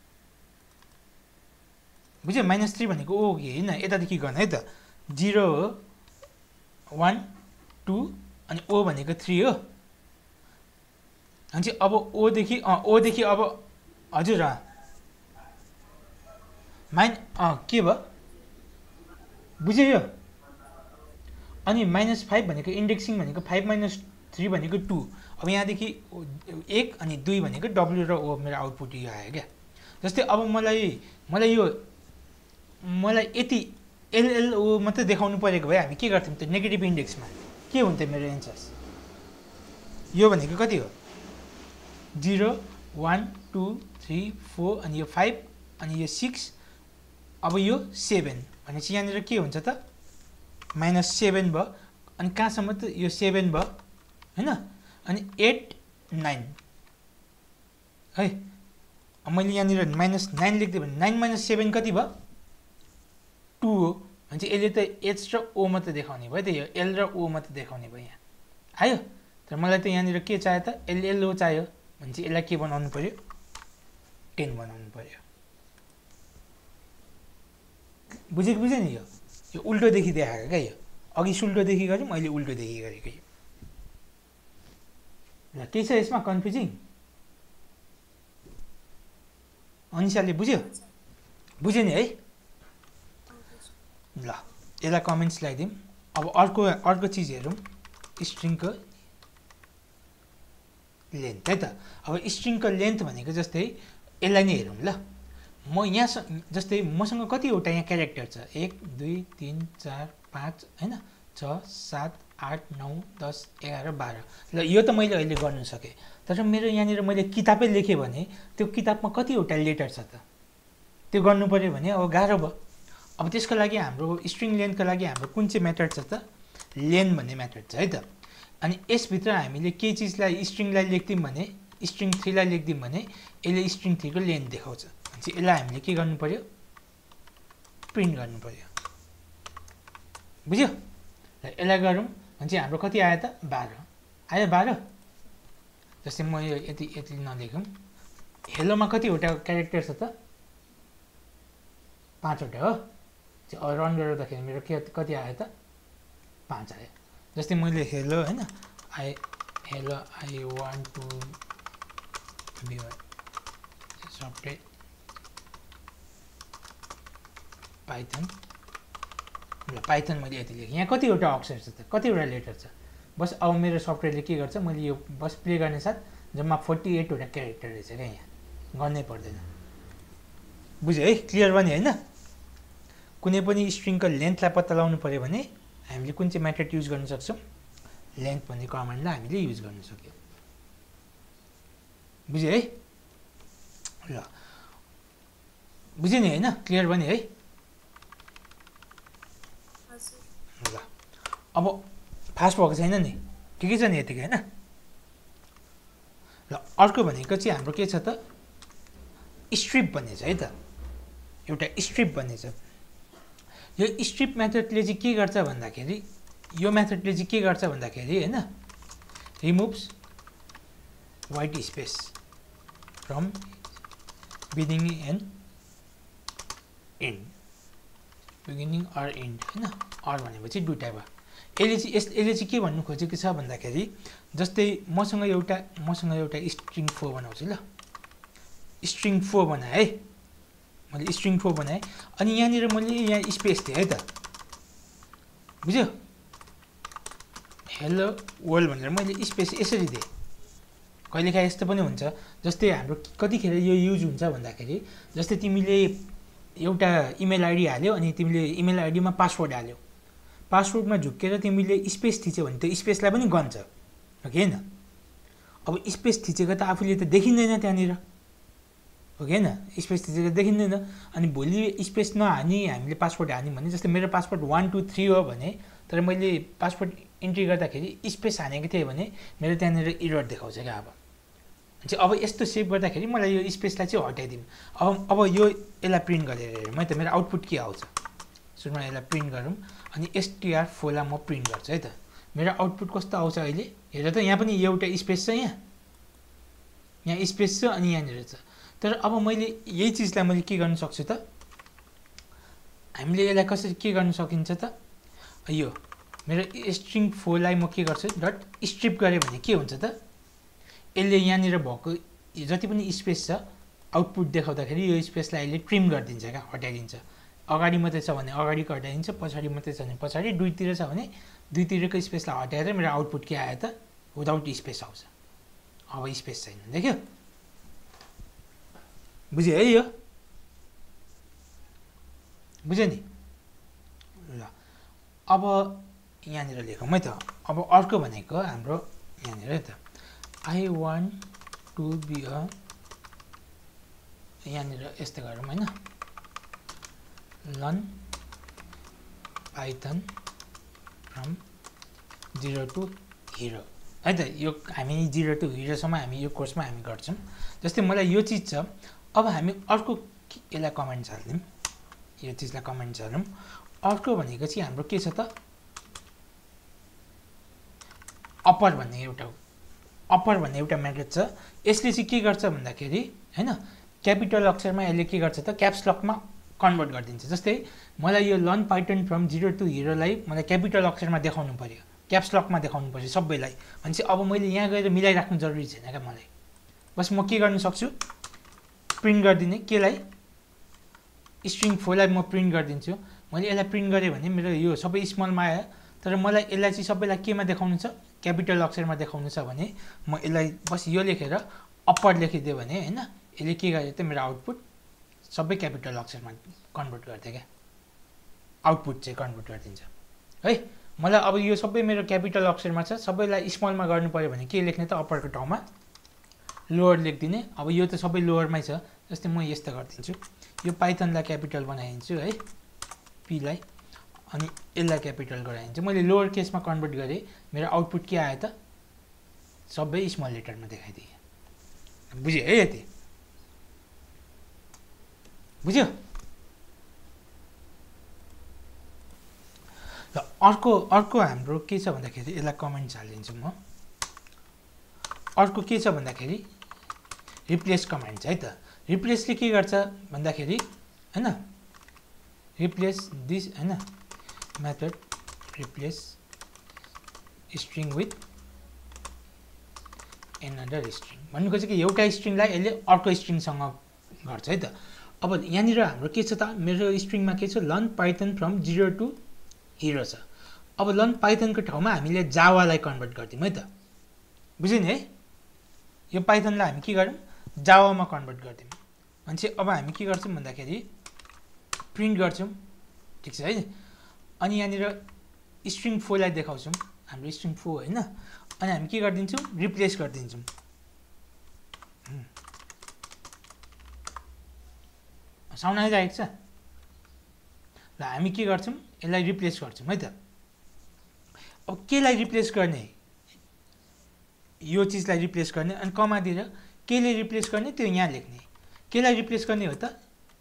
बुझ्यो -3 भनेको ओ हो कि होइन यतादेखि गर्न है त 0 हो 1 2 अनि ओ भनेको 3 हो अनि अब ओदेखि अब हजुर के भयो बुझ्यो यो अनि -5 भनेको इन्डेक्सिङ भनेको 5 - 3 भनेको 2 अब यहाँदेखि 1 अनि 2 भनेको W र O मेरो आउटपुट यो आयो क्या जस्तै अब मलाई यति LLO मात्रै देखाउनु परेको भए हामी के गर्थ्यौँ त नेगेटिभ इन्डेक्समा के हुन्थ्यो मेरो एन्सर्स यो भनेको कति हो 0 1 2 3 4 अनि यो 5 अनि यो 6 अब यो 7 भनेपछि यहाँनिर के हुन्छ त -7 भयो अनि कहाँसम्म त यो 7 भयो हैन अनि 8 9 है मैले यहाँनिर -9 लेख्दिएँ भने 9 - 7 कति भयो 2 हो भनेपछि यसले त H र O मात्रै देखाउने भयो त यो L र O मात्रै देखाउने भयो यहाँ आयो तर मलाई त यहाँनिर के चाहियो त LLO चाहियो भनेपछि यसलाई के बनाउनु पर्यो 10 बनाउनु पर्यो बुझेको बुझ्यो नि यो उल्टोदेखि देखाएको क्या यो अघि सुल्टोदेखि गरेँ मैले उल्टोदेखि गरेको यो ल के छ यसमा कन्फ्युजिङ अनिसाले बुझ्यो बुझ्यो नि है ल यसलाई कमेन्ट्स लगाइदिउँ अब अर्को चिज हेरौँ स्ट्रिङको लेन्थ है त अब स्ट्रिङको लेन्थ भनेको जस्तै यसलाई नै हेरौँ ल म यहाँ जस्तै मसँग कतिवटा यहाँ क्यारेक्टर छ 1 2 3 4 5 हैन 6 7 8 9 10 11 12 ल यो त मैले अहिले गर्न सकेँ तर मेरो यहाँनिर मैले किताबै लेखेँ भने त्यो किताबमा कतिवटा लेटर छ त त्यो गर्नु पर्यो भने अब गाह्रो भयो अब त्यसको लागि हाम्रो स्ट्रिङ लेन्थको लागि हाम्रो कुन चाहिँ मेथड छ त लेन भन्ने मेथड छ है त अनि यसभित्र हामीले के चिजलाई स्ट्रिङलाई लेख्दियौँ भने स्ट्रिङ 3 लाई लेख्दियौँ भने यसले स्ट्रिङ 3 को लेन्थ देखाउँछ भनेपछि यसलाई हामीले के गर्नु पर्यो प्रिन्ट गर्नु पर्यो बुझ्यो र यसलाई गरौँ भने चाहिँ हाम्रो कति आयो त 12 आयो 12 जस्तै म यो यति नलेखौँ हेलोमा कतिवटा क्यारेक्टर छ त 5 वटा हो रन गर्दाखेरि मेरो कति आयो त 5 आयो जस्तै मैले हेलो हैन hello I want to be software Python ल पाइथन मैले यति लेखेँ यहाँ कतिवटा अक्षर छ त कतिवटा लेटर छ बस अब मेरो सफ्टवेयरले के गर्छ मैले यो बस प्ले गर्ने साथ जम्मा 48 वटा क्यारेक्टर रहेछ क्या यहाँ गर्नै पर्दैन बुझ्यो है क्लियर भयो नि होइन कुनै पनि स्ट्रिङको लेन्थलाई पत्ता लगाउनु पर्यो भने हामीले कुन चाहिँ मेथड युज गर्न सक्छौँ लेन्थ भन्ने कमान्डलाई हामीले युज गर्न सक्यौँ बुझ्यो है ल बुझ्यो नि होइन क्लियर भयो नि है ल अब फास्ट भएको छैन नि ठिकै छ नि यतिकै होइन ल अर्को भनेको चाहिँ हाम्रो के छ त स्ट्रिप भन्ने छ है त एउटा स्ट्रिप भन्ने छ यो स्ट्रिप मेथडले चाहिँ के गर्छ भन्दाखेरि यो मेथडले चाहिँ के गर्छ भन्दाखेरि हैन removes white space from beginning and end beginning or end हैन अर भनेपछि दुईटा भयो यसले चाहिँ के भन्नु खोजेको छ भन्दाखेरि जस्तै मसँग एउटा स्ट्रिङ 4 बनाउँछु ल स्ट्रिङ 4 बनाएँ है मैले स्ट्रिङ 4 बनाएँ अनि यहाँनिर मैले यहाँ स्पेस दिएँ है त बुझ्यो हेलो वर्ल्ड भनेर मैले स्पेस यसरी दिएँ कहिलेकाहीँ यस्तो पनि हुन्छ जस्तै हाम्रो कतिखेर यो युज हुन्छ भन्दाखेरि जस्तै तिमीले एउटा इमेल आइडी हाल्यौ अनि तिमीले इमेल आइडीमा पासवर्ड हाल्यौ पासवर्डमा झुक्केर तिमीले स्पेस थिच्यौ भने त्यो स्पेसलाई पनि गन्छ हो कि हैन अब स्पेस थिचेको त आफूले त देखिँदैन त्यहाँनिर हो कि होइन, स्पेस थिचेको देखिँदैन। अनि भोलि स्पेस नहानी हामीले पासवर्ड हान्यौँ भने, जस्तै मेरो पासवर्ड 1 2 3 हो भने, तर मैले पासवर्ड इन्ट्री गर्दाखेरि स्पेस हानेको थिएँ भने मेरो त्यहाँनिर एरर देखाउँछ क्या। अब यस्तो सेभ गर्दाखेरि मलाई यो स्पेसलाई चाहिँ हटाइदिउँ। अब यो यसलाई प्रिन्ट गरेर हेरौँ है त, मेरो आउटपुट के आउँछ। सुरुमा यसलाई प्रिन्ट गरौँ अनि str4 लाई म प्रिन्ट गर्छु है त। मेरो आउटपुट कस्तो आउँछ अहिले हेर त, यहाँ पनि एउटा स्पेस छ, यहाँ स्पेस छ अनि यहाँनिर छ। तर अब मैले यही चिजलाई मैले के गर्न सक्छु त, हामीले यसलाई कसरी के गर्न सकिन्छ त, यो मेरो string4 लाई म के गर्छु डट स्ट्रिप गरेँ भने के हुन्छ त, यसले यहाँनिर भएको जति पनि स्पेस छ आउटपुट देखाउँदाखेरि यो स्पेसलाई यसले ट्रिम गरिदिन्छ क्या, हटाइदिन्छ। अगाडि मात्रै छ भने अगाडिको हटाइदिन्छ, पछाडि मात्रै छ भने पछाडि, दुईतिर छ भने दुईतिरको स्पेसलाई हटाएर मेरो आउटपुट के आयो त, विदाउट स्पेस आउँछ। अब स्पेस छैन, देख्यो, बुझ्यो है, यो बुझ्यो नि ल। अब यहाँनिर लेखौँ है त। अब अर्को भनेको हाम्रो यहाँनिर है त, I want to be a, यहाँनिर यस्तो गरौँ होइन, learn Python from 0 to hero है त। यो हामी 0 to hero सम्म हामी यो कोर्समा हामी गर्छौँ। जस्तै मलाई यो चिज छ, अब हामी अर्को यसलाई कमेन्ट हाल्दिउँ, यो चिजलाई कमेन्ट हालौँ। अर्को भनेको चाहिँ हाम्रो के छ त, अप्पर भन्ने एउटा मेथड छ। यसले चाहिँ के गर्छ भन्दाखेरि हैन, क्यापिटल अक्षरमा यसले के गर्छ त, क्याप्स लकमा कन्भर्ट गरिदिन्छ। जस्तै मलाई यो learn Python from 0 to hero लाई मलाई क्यापिटल अक्षरमा देखाउनु पर्यो, क्याप्स लकमा देखाउनु पर्यो सबैलाई भनेपछि अब मैले यहाँ गएर मिलाइराख्नु जरुरी छैन क्या मलाई। बस म के गर्न सक्छु, प्रिन्ट गरिदिने, केलाई string4 लाई म प्रिन्ट गरिदिन्छु। मैले यसलाई प्रिन्ट गरेँ भने मेरो यो सबै स्मलमा आयो, तर मलाई यसलाई चाहिँ सबैलाई केमा देखाउनु छ, क्यापिटल अक्षरमा देखाउनु छ भने म यसलाई बस यो लेखेर अप्पर लेखिदिएँ भने हैन, यसले के गर्छ त, मेरो आउटपुट सबै क्यापिटल अक्षरमा कन्भर्ट गर्छ क्या, आउटपुट चाहिँ कन्भर्ट गरिदिन्छ है। मलाई अब यो सबै मेरो क्यापिटल अक्षरमा छ, सबैलाई स्मलमा गर्नु पर्यो भने के लेख्ने त, अप्परको ठाउँमा लोअर लेखिदिने। अब यो त सबै लोअरमै छ, जस्तै म यस्तो गरिदिन्छु, यो पाइथनलाई क्यापिटल बनाइदिन्छु है, पीलाई, अनि यसलाई क्यापिटल गराइदिन्छु। मैले लोअर केसमा कन्भर्ट गरेँ, मेरो आउटपुट के आयो त, सबै स्मल लेटरमा देखाइदिएँ। बुझ्यो है, यति बुझ्यो। र अर्को हाम्रो के छ भन्दाखेरि, यसलाई कमेन्ट हालिदिन्छु म। अर्को के छ भन्दाखेरि रिप्लेस कमान्ड छ है त। रिप्लेसले के गर्छ भन्दाखेरि हैन, रिप्लेस दिस हैन, method replace string with another string भन्नु खोजेको, एउटा स्ट्रिङलाई यसले अर्को स्ट्रिङसँग गर्छ है त। अब यहाँनिर हाम्रो के छ त, मेरो स्ट्रिङमा के छ, learn Python from 0 to hero छ। अब लर्न पाइथनको ठाउँमा हामीले जावालाई कन्भर्ट गर्दियौँ है त, बुझ्यो नि है। यो पाइथनलाई हामी के गरौँ, जावामा कन्भर्ट गर्दियौँ भनेपछि अब हामी के गर्छौँ भन्दाखेरि प्रिन्ट गर्छौँ, ठिक छ है। अनि यहाँनिर string4 लाई देखाउँछौँ, हाम्रो string4 हैन, अनि हामी के गरिदिन्छौँ, रिप्लेस गरिदिन्छौँ। साउन्ड आइरहेको छ ल। हामी के गर्छौँ, यसलाई रिप्लेस गर्छौँ है त। अब केलाई रिप्लेस गर्ने, यो चिजलाई रिप्लेस गर्ने, अनि कमा दिएर केले रिप्लेस गर्ने त्यो यहाँ लेख्ने। केलाई रिप्लेस गर्ने हो त,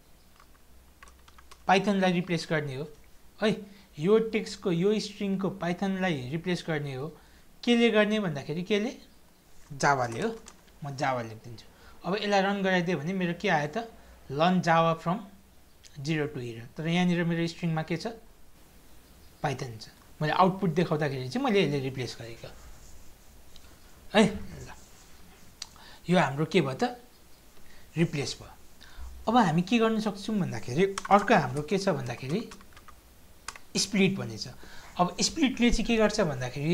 पाइथनलाई रिप्लेस गर्ने हो है। यो टेक्स्टको यो स्ट्रिङको पाइथनलाई रिप्लेस गर्ने हो। केले गर्ने भन्दाखेरि केले जावाले हो, म जावा लेखिदिन्छु। अब यसलाई रन गराइदियो भने मेरो के आयो त, learn Java from 0 to hero। तर यहाँनिर मेरो स्ट्रिङमा के छ, पाइथन छ। मैले आउटपुट देखाउँदाखेरि चाहिँ मैले यसले रिप्लेस गरेको है ल। यो हाम्रो के भयो त, रिप्लेस भयो। अब हामी के गर्न सक्छौँ भन्दाखेरि अर्को हाम्रो के छ भन्दाखेरि स्प्लिट भन्ने छ। अब स्प्लिटले चाहिँ के गर्छ भन्दाखेरि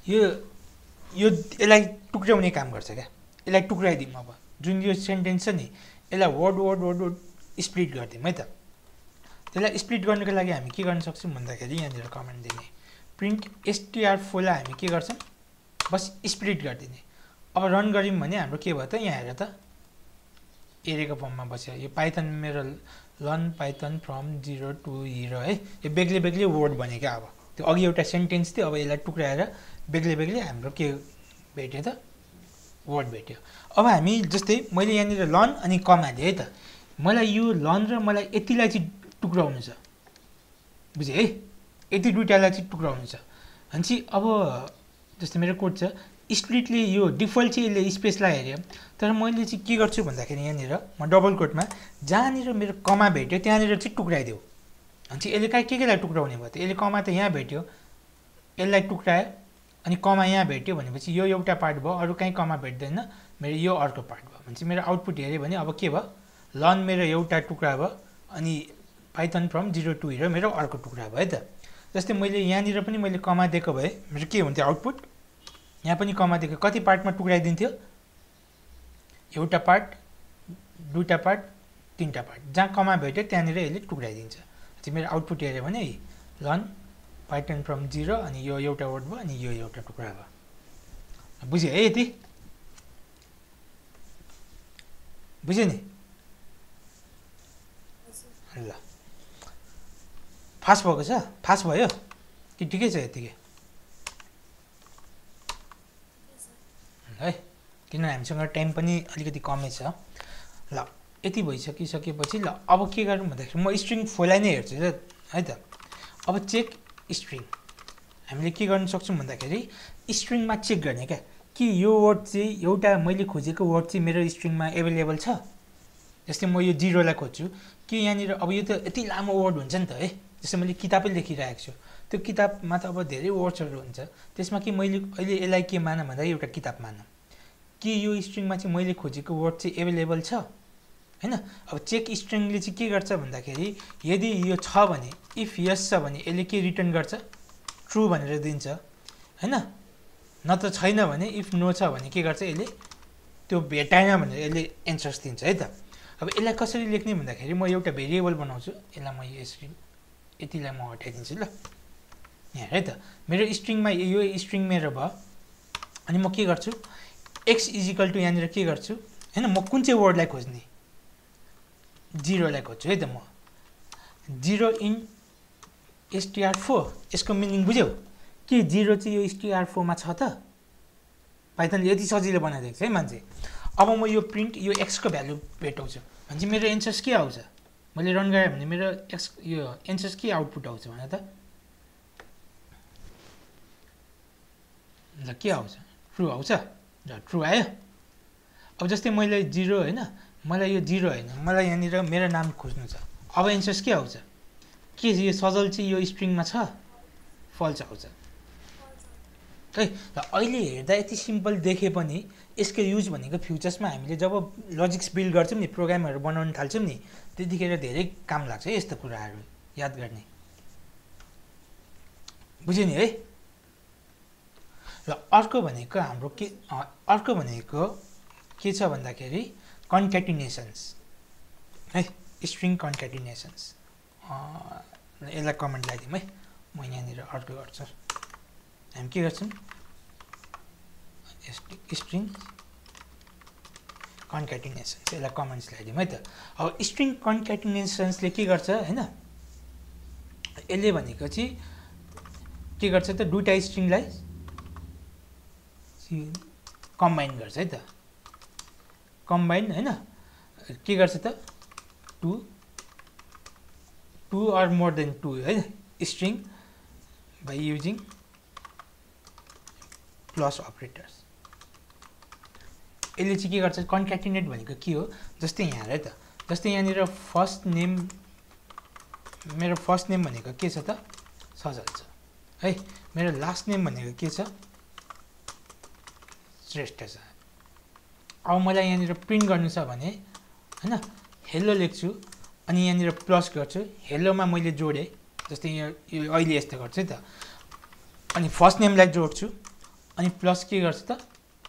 यसलाई टुक्राउने काम गर्छ क्या। यसलाई टुक्राइदिउँ, अब जुन यो सेन्टेन्स छ नि यसलाई वर्ड स्प्लिट गरिदिउँ है त। त्यसलाई स्प्लिट गर्नुको लागि हामी के गर्न सक्छौँ भन्दाखेरि यहाँनिर कमान्ड दिने, प्रिन्ट str4 लाई हामी के गर्छौँ, बस स्प्लिट गरिदिने। अब रन गऱ्यौँ भने हाम्रो के भयो त, यहाँ हेर त एरेको फर्ममा बस्यो। यो पाइथन मेरो learn Python from 0 to hero है, यो बेग्लै बेग्लै वर्ड भन्यो क्या। अब त्यो अघि एउटा सेन्टेन्स थियो, अब यसलाई टुक्राएर बेग्लै बेग्लै हाम्रो के भेट्यो त, वर्ड भेट्यो। अब हामी जस्तै मैले यहाँनिर लर्न अनि कमा दिएँ है त, मलाई यो लर्न र मलाई यतिलाई चाहिँ टुक्राउनु छ, बुझेँ है, यति दुइटालाई चाहिँ टुक्राउनु छ भनेपछि अब जस्तै मेरो कोड छ स्प्लिटले यो डिफल्ट चाहिँ यसले स्पेसलाई हेऱ्यो, तर मैले चाहिँ के गर्छु भन्दाखेरि यहाँनिर म डबल कोटमा जहाँनिर मेरो कमा भेट्यो त्यहाँनिर चाहिँ टुक्राइदेऊ भनेपछि यसले कहाँ केलाई टुक्राउने भयो त, यसले कमा त यहाँ भेट्यो यसलाई टुक्रायो अनि कमा यहाँ भेट्यो भनेपछि यो एउटा पार्ट भयो, अरू कहीँ कमा भेट्दैन, मेरो यो अर्को पार्ट भयो भनेपछि मेरो आउटपुट हेऱ्यो भने अब के भयो, लर्न मेरो एउटा टुक्रा भयो अनि पाइथन फ्रम 0 to हिरो मेरो अर्को टुक्रा भयो है त। जस्तै मैले यहाँनिर पनि मैले कमा दिएको भए मेरो के हुन्थ्यो आउटपुट, यहाँ पनि कमा दिएको कति पार्टमा टुक्राइदिन्थ्यो, एउटा पार्ट, दुईवटा पार्ट, तिनवटा पार्ट, जहाँ कमा भेट्यो त्यहाँनिर यसले टुक्राइदिन्छ। चाहिँ मेरो आउटपुट हेऱ्यो भने लर्न पाइथन फ्रम 0 अनि यो एउटा वर्ड भयो अनि यो एउटा टुक्रा भयो, बुझ्यो है, यति बुझ्यो नि ल। फास्ट भएको छ, फास्ट भयो कि ठिकै छ यतिकै है, किनभने हामीसँग टाइम पनि अलिकति कमै छ। ल यति भइसकिसकेपछि ल अब के गरौँ भन्दाखेरि म स्ट्रिङ फोलाई नै हेर्छु है त। अब चेक स्ट्रिङ हामीले के गर्न सक्छौँ भन्दाखेरि स्ट्रिङमा चेक गर्ने क्या, कि यो वर्ड चाहिँ एउटा मैले खोजेको वर्ड चाहिँ मेरो स्ट्रिङमा एभाइलेबल छ। जस्तै म यो 0लाई खोज्छु कि यहाँनिर अब यो त यति लामो वर्ड हुन्छ नि त है, जस्तै मैले किताबै लेखिरहेको छु, त्यो किताबमा त अब धेरै वर्ड्सहरू हुन्छ, त्यसमा कि मैले अहिले यसलाई के मानौँ भन्दा एउटा किताब मानौँ, कि यो स्ट्रिङमा चाहिँ मैले खोजेको वर्ड चाहिँ एभाइलेबल छ हैन। अब चेक स्ट्रिङले चाहिँ के गर्छ भन्दाखेरि यदि यो छ भने, इफ यस छ भने यसले के रिटर्न गर्छ, ट्रु भनेर दिन्छ हैन, नत्र छैन भने इफ नो छ भने के गर्छ यसले त्यो भेटाएन भनेर यसले एन्सर्स दिन्छ है त। अब यसलाई कसरी लेख्ने भन्दाखेरि म एउटा भेरिएबल बनाउँछु, यसलाई म यसरी यतिलाई म हटाइदिन्छु ल यहाँ है त। मेरो स्ट्रिङमा यो स्ट्रिङ मेरो भयो अनि म के गर्छु x इजिकल टु यहाँनिर के गर्छु हैन, म कुन चाहिँ वर्डलाई खोज्ने, 0लाई खोज्छु है त। म 0 इन str4 यसको मिनिङ बुझ्यौ कि 0 चाहिँ यो str4 मा छ त, पाइथनले यति सजिलो बनाइदिएको छ है मान्छे। अब म यो प्रिन्ट यो x को भ्यालु भेटाउँछु भने मेरो एन्सर्स के आउँछ, मैले रन गरेँ भने मेरो x यो एन्सर्स के आउटपुट आउँछ भने त, ल के आउँछ, ट्रु आउँछ, ल ट्रु आयो। अब जस्तै मैले 0 हैन, मलाई यो 0 हैन, मलाई यहाँनिर मेरो नाम खोज्नु छ, अब एन्सर्स के आउँछ, के यो सजल चाहिँ यो स्ट्रिङमा छ, फल्स आउँछ है। र अहिले हेर्दा यति सिम्पल देखे पनि यसको युज भनेको फ्युचर्समा हामीले जब लजिक्स बिल्ड गर्छौँ नि, प्रोग्रामहरू बनाउन थाल्छौँ नि, त्यतिखेर धेरै काम लाग्छ है यस्तो कुराहरू याद गर्ने, बुझ्यो नि है। र अर्को भनेको हाम्रो के, अर्को भनेको के छ भन्दाखेरि कन्क्याटिनेसन्स है, स्ट्रिङ कन्क्याटिनेसन्स। यसलाई कमेन्ट लगाइदिउँ है, म यहाँनिर अर्को गर्छु, हामी के गर्छौँ स्ट्रिङ कन्क्याटिनेसन्स, यसलाई कमेन्ट्स लगाइदिउँ है त। अब स्ट्रिङ कन्क्याटिनेसन्सले के गर्छ हैन, यसले भनेको चाहिँ के गर्छ त, दुईटा स्ट्रिङलाई कम्बाइन गर्छ है त, कम्बाइन हैन, के गर्छ त, two or more than two है string by using plus operators. यसले चाहिँ के गर्छ, कन्क्याटिनेट भनेको के हो, जस्तै यहाँ है त, जस्तै यहाँनिर फर्स्ट नेम, मेरो फर्स्ट नेम भनेको के छ त, सजल छ है, मेरो लास्ट नेम भनेको के छ, श्रेष्ठ छ। अब मलाई यहाँनिर प्रिन्ट गर्नु छ भने हैन, हेलो लेख्छु अनि यहाँनिर प्लस गर्छु, हेलोमा मैले जोडेँ, जस्तै यो अहिले यस्तो गर्छु है त, अनि फर्स्ट नेमलाई जोड्छु अनि प्लस के गर्छु त,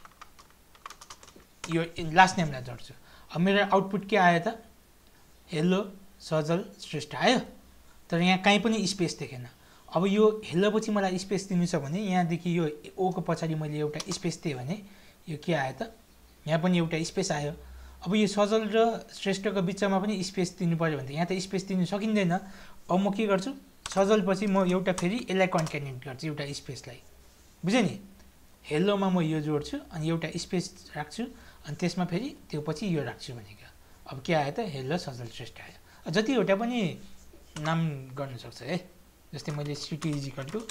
यो लास्ट नेमलाई जोड्छु। अब मेरो आउटपुट के आयो त, हेलो सजल श्रेष्ठ आयो, तर यहाँ कहीँ पनि स्पेस देखेन। अब यो हेलो पछि मलाई स्पेस दिनु छ भने यहाँदेखि यो ओ को पछाडि मैले एउटा स्पेस दिएँ भने यो के आयो त, यहाँ पनि एउटा स्पेस आयो। अब यो सजल र श्रेष्ठको बिचमा पनि स्पेस दिनु पर्यो भने त यहाँ त स्पेस दिनु सकिँदैन। अब म के गर्छु, सजलपछि म एउटा फेरि यसलाई कन्क्याटिनेट गर्छु एउटा स्पेसलाई, बुझ्यो नि। हेलोमा म यो जोड्छु अनि एउटा स्पेस राख्छु अनि त्यसमा फेरि त्यो पछि यो राख्छु भनेको। अब के आयो त, हेलो सजल श्रेष्ठ आयो। जतिवटा पनि नाम गर्न सक्छ है, जस्तै मैले सिटी इजिकल टु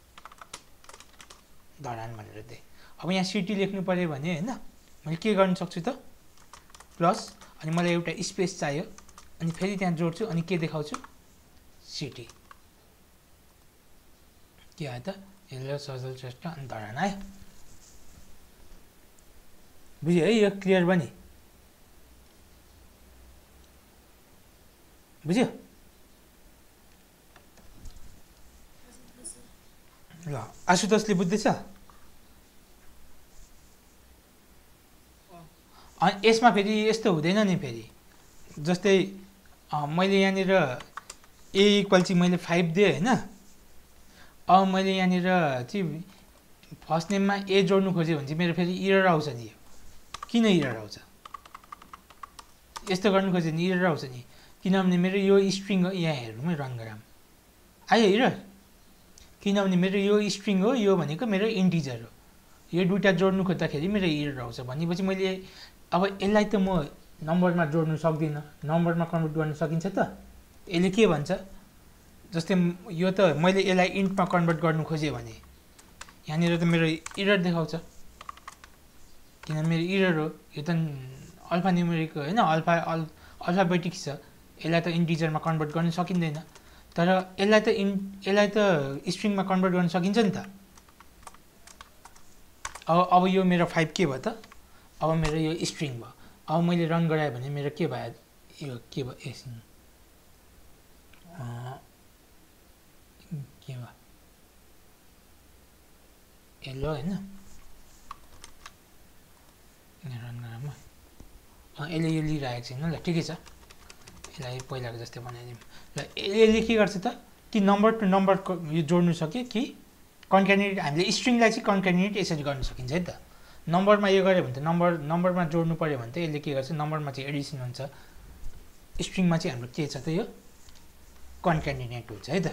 धरान भनेर दिएँ। अब यहाँ सिटी लेख्नु पऱ्यो भने होइन मैले के गर्न सक्छु त, प्लस अनि मलाई एउटा स्पेस चाहियो अनि फेरि त्यहाँ जोड्छु अनि के देखाउँछु, सिटी। के आयो त, हेलो सजल श्रेष्ठ अनि धरान आयो। बुझ्यो है, यो क्लियर पनि बुझ्यो। ल आशुतोषले बुझ्दैछ। अनि यसमा फेरि यस्तो हुँदैन नि, फेरि जस्तै मैले यहाँनिर ए इक्वल चाहिँ मैले 5 दिएँ होइन। अब मैले यहाँनिर चाहिँ फर्स्ट नेममा ए जोड्नु खोजेँ भने चाहिँ मेरो फेरि इरर आउँछ नि। किन इरर आउँछ, यस्तो गर्नु खोज्यो भने इरर आउँछ नि, किनभने मेरो यो स्ट्रिङ हो। यहाँ हेरौँ है, रन गराम आयो इरर, किनभने मेरो यो स्ट्रिङ हो, यो भनेको मेरो इन्टिजर हो। यो दुइटा जोड्नु खोज्दाखेरि मेरो इरर आउँछ भनेपछि मैले अब यसलाई त म नम्बरमा जोड्नु सक्दिनँ, नम्बरमा कन्भर्ट गर्न सकिन्छ त। यसले के भन्छ, जस्तै यो त मैले यसलाई इन्टमा कन्भर्ट गर्नु खोजेँ भने यहाँनिर त मेरो इरर देखाउँछ, किन मेरो इरर हो। यो त अल्फा न्युमेरिक होइन, अल्फाबेटिक छ, यसलाई त इन्टिजरमा कन्भर्ट गर्न सकिँदैन। तर यसलाई त स्ट्रिङमा कन्भर्ट गर्न सकिन्छ नि त। अब यो मेरो 5 के भयो त, अब मेरो यो स्ट्रिङ भयो। अब मैले रन गराएँ भने मेरो के भयो, यो के भयो, के भयो, हेलो होइन। रन गरामा यसले यो लिइरहेको छैन, ल ठिकै छ, यसलाई पहिलाको जस्तै बनाइदिउँ। ल यसले के गर्छ त, कि नम्बर टु नम्बर यो जोड्नु सक्यो कि कन्क्याटिनेट, हामीले स्ट्रिङलाई चाहिँ कन्क्याटिनेट यसरी गर्न सकिन्छ है त। नम्बरमा यो गऱ्यो भने त नम्बरमा जोड्नु पऱ्यो भने त यसले के गर्छ, नम्बरमा चाहिँ एडिसन हुन्छ, स्ट्रिङमा चाहिँ हाम्रो के छ त, यो कन्क्याटिनेट हुन्छ है त।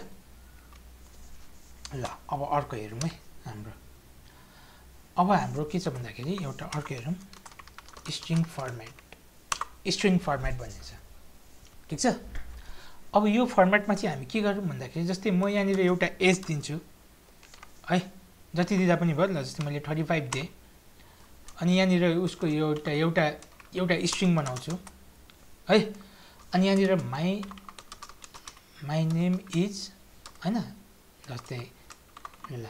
ल अब अर्को हेरौँ है हाम्रो। अब हाम्रो के छ भन्दाखेरि एउटा अर्को हेरौँ, स्ट्रिङ फर्मेट भन्ने छ, ठिक छ। अब यो फर्मेटमा चाहिँ हामी के गरौँ भन्दाखेरि जस्तै म यहाँनिर एउटा एज दिन्छु है, जति दिँदा पनि भयो। ल जस्तै मैले 35 दिएँ अनि यहाँनिर उसको एउटा स्ट्रिङ बनाउँछु है। अनि यहाँनिर माई नेम इज होइन, जस्तै ल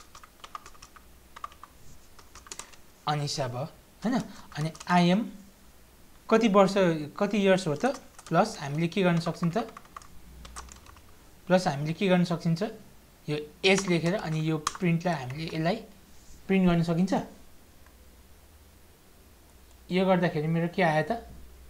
अनिसा भयो होइन। अनि आइएम कति इयर्स हो त, प्लस हामीले के गर्न सकिन्छ, यो एज लेखेर अनि यो प्रिन्टलाई हामीले यसलाई प्रिन्ट गर्न सकिन्छ। यो गर्दाखेरि मेरो के आयो त,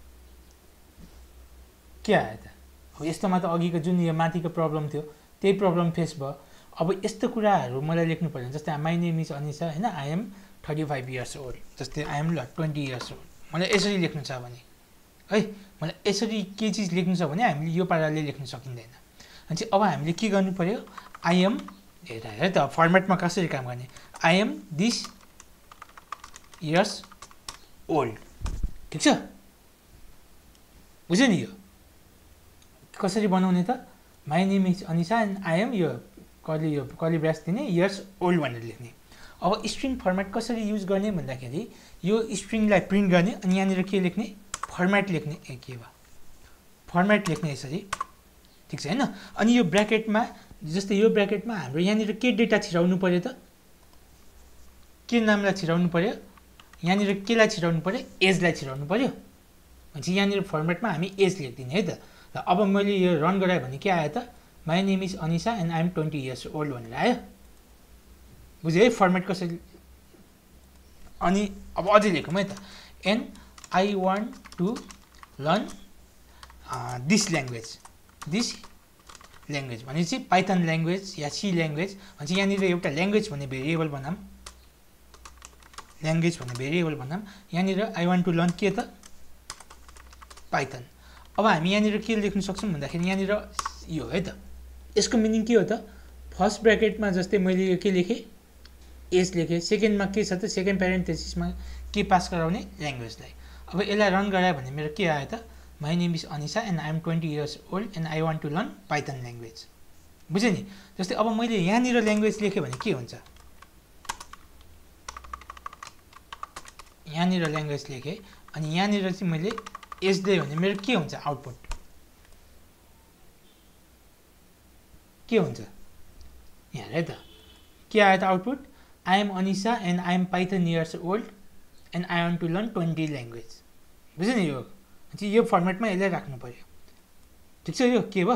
अब यस्तोमा त अघिको जुन यो माथिको प्रब्लम थियो त्यही प्रब्लम फेस भयो। अब यस्तो कुराहरू मलाई लेख्नु पर्यो, जस्तै माई नेम इज अनिसा होइन, आई एम 35 इयर्स ओल्ड, जस्तै आई एम 20 इयर्स ओल्ड, मलाई यसरी लेख्नु छ भने है, मलाई यसरी के चिज लेख्नु छ भने हामीले यो पाराले लेख्न सकिँदैन। अनि चाहिँ अब हामीले के गर्नु पर्यो, आई एम हेर त फर्मेटमा कसरी काम गर्ने, I am this years old, ठिक छ, बुझ्यो नि। यो कसरी बनाउने त, my name is Anisa and I am यो कर्ली ब्रास दिने, इयर्स ओल्ड भनेर लेख्ने। अब स्ट्रिङ फर्मेट कसरी युज गर्ने भन्दाखेरि यो स्ट्रिङलाई प्रिन्ट गर्ने अनि यहाँनिर के लेख्ने, फर्मेट लेख्ने, के भयो फर्मेट लेख्ने यसरी, ठिक छ होइन। अनि यो ब्र्याकेटमा जस्तै यो ब्र्याकेटमा हाम्रो यहाँनिर के डेटा छिराउनु पर्यो त, के नामलाई छिराउनु पर्यो, यहाँनिर केलाई छिराउनु पर्यो, एजलाई छिराउनु पर्यो। भनेपछि यहाँनिर फर्मेटमा हामी एज लेखिदिने है त। र अब मैले यो रन गराएँ भने के आयो त, my name is Anisa and I am 20 years old भनेर आयो, बुझ्यो है फर्मेट कसरी। अनि अब अझै लेखौँ है त, and I want to learn this language भनेपछि पाइथन ल्याङ्ग्वेज या सी ल्याङ्ग्वेज भनेपछि यहाँनिर एउटा ल्याङ्ग्वेज भन्ने भेरिएबल बनाऊँ, यहाँनिर आई वान्ट टु लर्न के त, पाइथन। अब हामी यहाँनिर के लेख्न सक्छौँ भन्दाखेरि यहाँनिर यो है त, यसको मिनिङ के हो त, फर्स्ट ब्र्याकेटमा जस्तै मैले यो के लेखेँ, एज लेखेँ, सेकेन्डमा के छ त, सेकेन्ड प्यारेन्थेसिसमा के पास गराउने, ल्याङ्ग्वेजलाई। अब यसलाई रन गरायो भने मेरो के आयो त, my name is Anisa and I am 20 years old and I want to learn Python language. बुझ्यो नि। जस्तै अब मैले यहाँनिर ल्याङ्ग्वेज लेखेँ भने के हुन्छ, यहाँनिर ल्याङ्ग्वेज लेखेँ अनि यहाँनिर चाहिँ मैले एज दिएँ भने मेरो के हुन्छ आउटपुट, के हुन्छ यहाँ है त, के आयो त output, I am Anisa and I am Python years old and I want to learn 20 language. बुझ्यो नि। यो फर्मेटमा यसलाई राख्नु पर्यो। ठिक छ, यो के भयो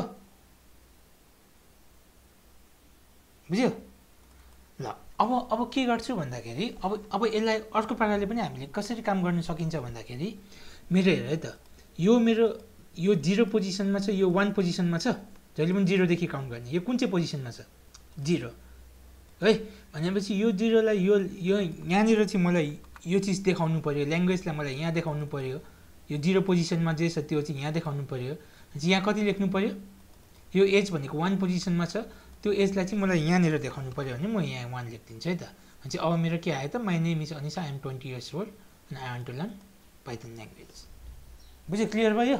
बुझ्यो। ल अब के गर्छु भन्दाखेरि अब यसलाई अर्को प्रकारले पनि हामीले कसरी काम गर्न सकिन्छ भन्दाखेरि मेरो हेर है त, मेरो यो 0 पोजिसनमा छ, यो 1 पोजिसनमा छ, जहिले पनि 0 देखि काउन्ट गर्ने। यो कुन चाहिँ पोजिसनमा छ, 0 है भनेपछि यो 0 लाई यो यहाँनिर चाहिँ मलाई यो चिज देखाउनु पर्यो, ल्याङ्ग्वेजलाई मलाई यहाँ देखाउनु पर्यो, यो 0 पोजिसनमा जे छ त्यो चाहिँ यहाँ देखाउनु पर्यो। यहाँ कति लेख्नु पर्यो, यो एज भनेको 1 पोजिसनमा छ, त्यो एजलाई चाहिँ मलाई यहाँनिर देखाउनु पर्यो भने म यहाँ 1 लेखिदिन्छु है त। भनेपछि अब मेरो के आयो त, my name is Anisa I am 20 years old and I want to learn Python language. बुझ्यो, क्लियर भयो।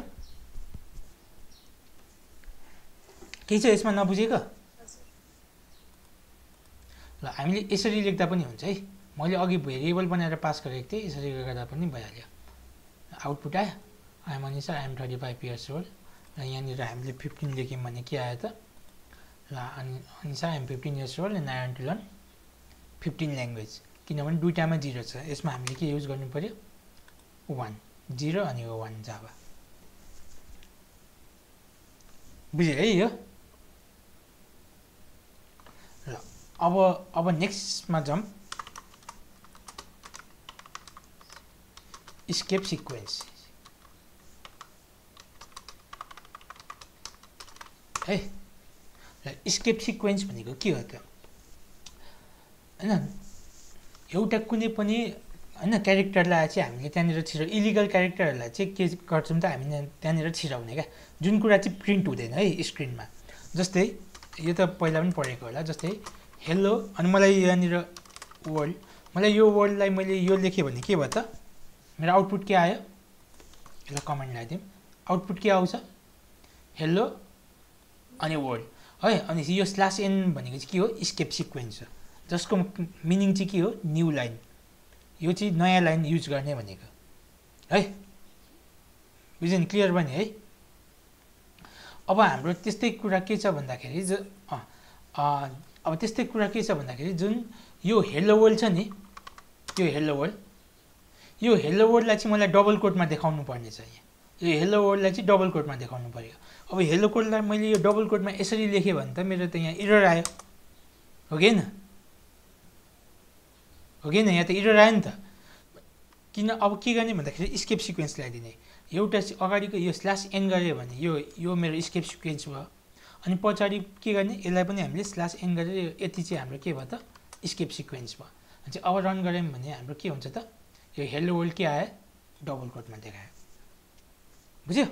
केही छ यसमा नबुझेको? ल हामीले यसरी लेख्दा पनि हुन्छ है। मैले अघि भेरिएबल बनाएर पास गरेको थिएँ, यसरी गर्दा पनि भइहाल्यो। आउटपुट आयो, I am Anisa I am 35 years old र यहाँनिर हामीले 15 लेख्यौँ भने के आयो त, ल Anisa I am 15 years old and I want to learn 15 language. किनभने दुईटामा 0 छ, यसमा हामीले के युज गर्नु पर्यो, 1 0 अनि 1 जावा। बुझ्यो है यो। ल अब नेक्स्टमा जाउँ, स्केप सिक्वेन्स है। र स्केप सिक्वेन्स भनेको के हो त, हैन एउटा कुनै पनि हैन क्यारेक्टरलाई चाहिँ हामीले त्यहाँनिर छिराउ, इलिगल क्यारेक्टरहरूलाई चाहिँ के गर्छौँ त हामी त्यहाँनिर छिराउने क्या, जुन कुरा चाहिँ प्रिन्ट हुँदैन है स्क्रिनमा। जस्तै यो त पहिला पनि पढेको होला, जस्तै हेलो अनि मलाई यहाँनिर वर्ल्ड, मलाई यो वर्ल्डलाई मैले यो लेखेँ भने के भयो त, मेरो आउटपुट के आयो, यसलाई कमेन्ट लगाइदिउँ, आउटपुट के आउँछ, हेलो अनि वर्ल्ड है। अनि यो /n भनेको चाहिँ के हो, स्केप सिक्वेन्स हो, जसको मिनिङ चाहिँ के हो, न्यू लाइन, यो चाहिँ नयाँ लाइन युज गर्ने भनेको है। बुझ्यो नि, क्लियर भयो नि है। अब हाम्रो त्यस्तै कुरा के छ भन्दाखेरि अब त्यस्तै कुरा के छ भन्दाखेरि जुन यो हेलो वर्ल्ड छ नि, यो हेलो वर्ल्डलाई चाहिँ मलाई डबल कोटमा देखाउनु पर्ने छ। यो हेलो वर्ल्डलाई चाहिँ डबल कोटमा देखाउनु पर्यो। अब हेलो कोडलाई मैले यो डबल कोटमा यसरी लेखेँ भने त मेरो त यहाँ एरर आयो, हो कि होइन, यहाँ त एरर आयो नि त। किन अब के गर्ने भन्दाखेरि स्केप सिक्वेन्स ल्याइदिने, एउटा अगाडिको यो /n गऱ्यो भने यो मेरो स्केप सिक्वेन्स भयो, अनि पछाडि के गर्ने, यसलाई पनि हामीले /n गरेर यति चाहिँ हाम्रो के भयो त, स्केप सिक्वेन्स भयो। अनि अब रन गऱ्यौँ भने हाम्रो के हुन्छ त, यो हेलो वर्ल्ड के आयो, डबल कोटमा देखायो। बुझ्यो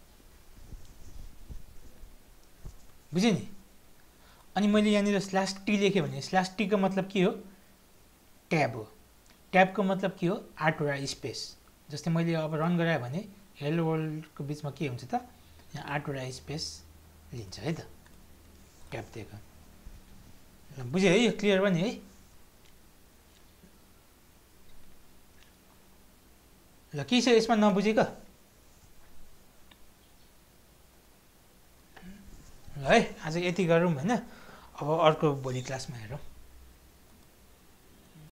नि। अनि मैले यहाँनिर /t लेखेँ भने /t को मतलब के हो, ट्याब हो। ट्याबको मतलब के हो, 8वटा स्पेस। जस्तै मैले अब रन गराएँ भने हेलो वर्ल्डको बिचमा के हुन्छ त, यहाँ 8वटा स्पेस लिन्छ है त, ट्याब दिएको। बुझ्यो है, यो क्लियर भयो नि है। ल के छ यसमा नबुझेको, ल है आज यति गरौँ होइन। अब अर्को भोलि क्लासमा हेरौँ।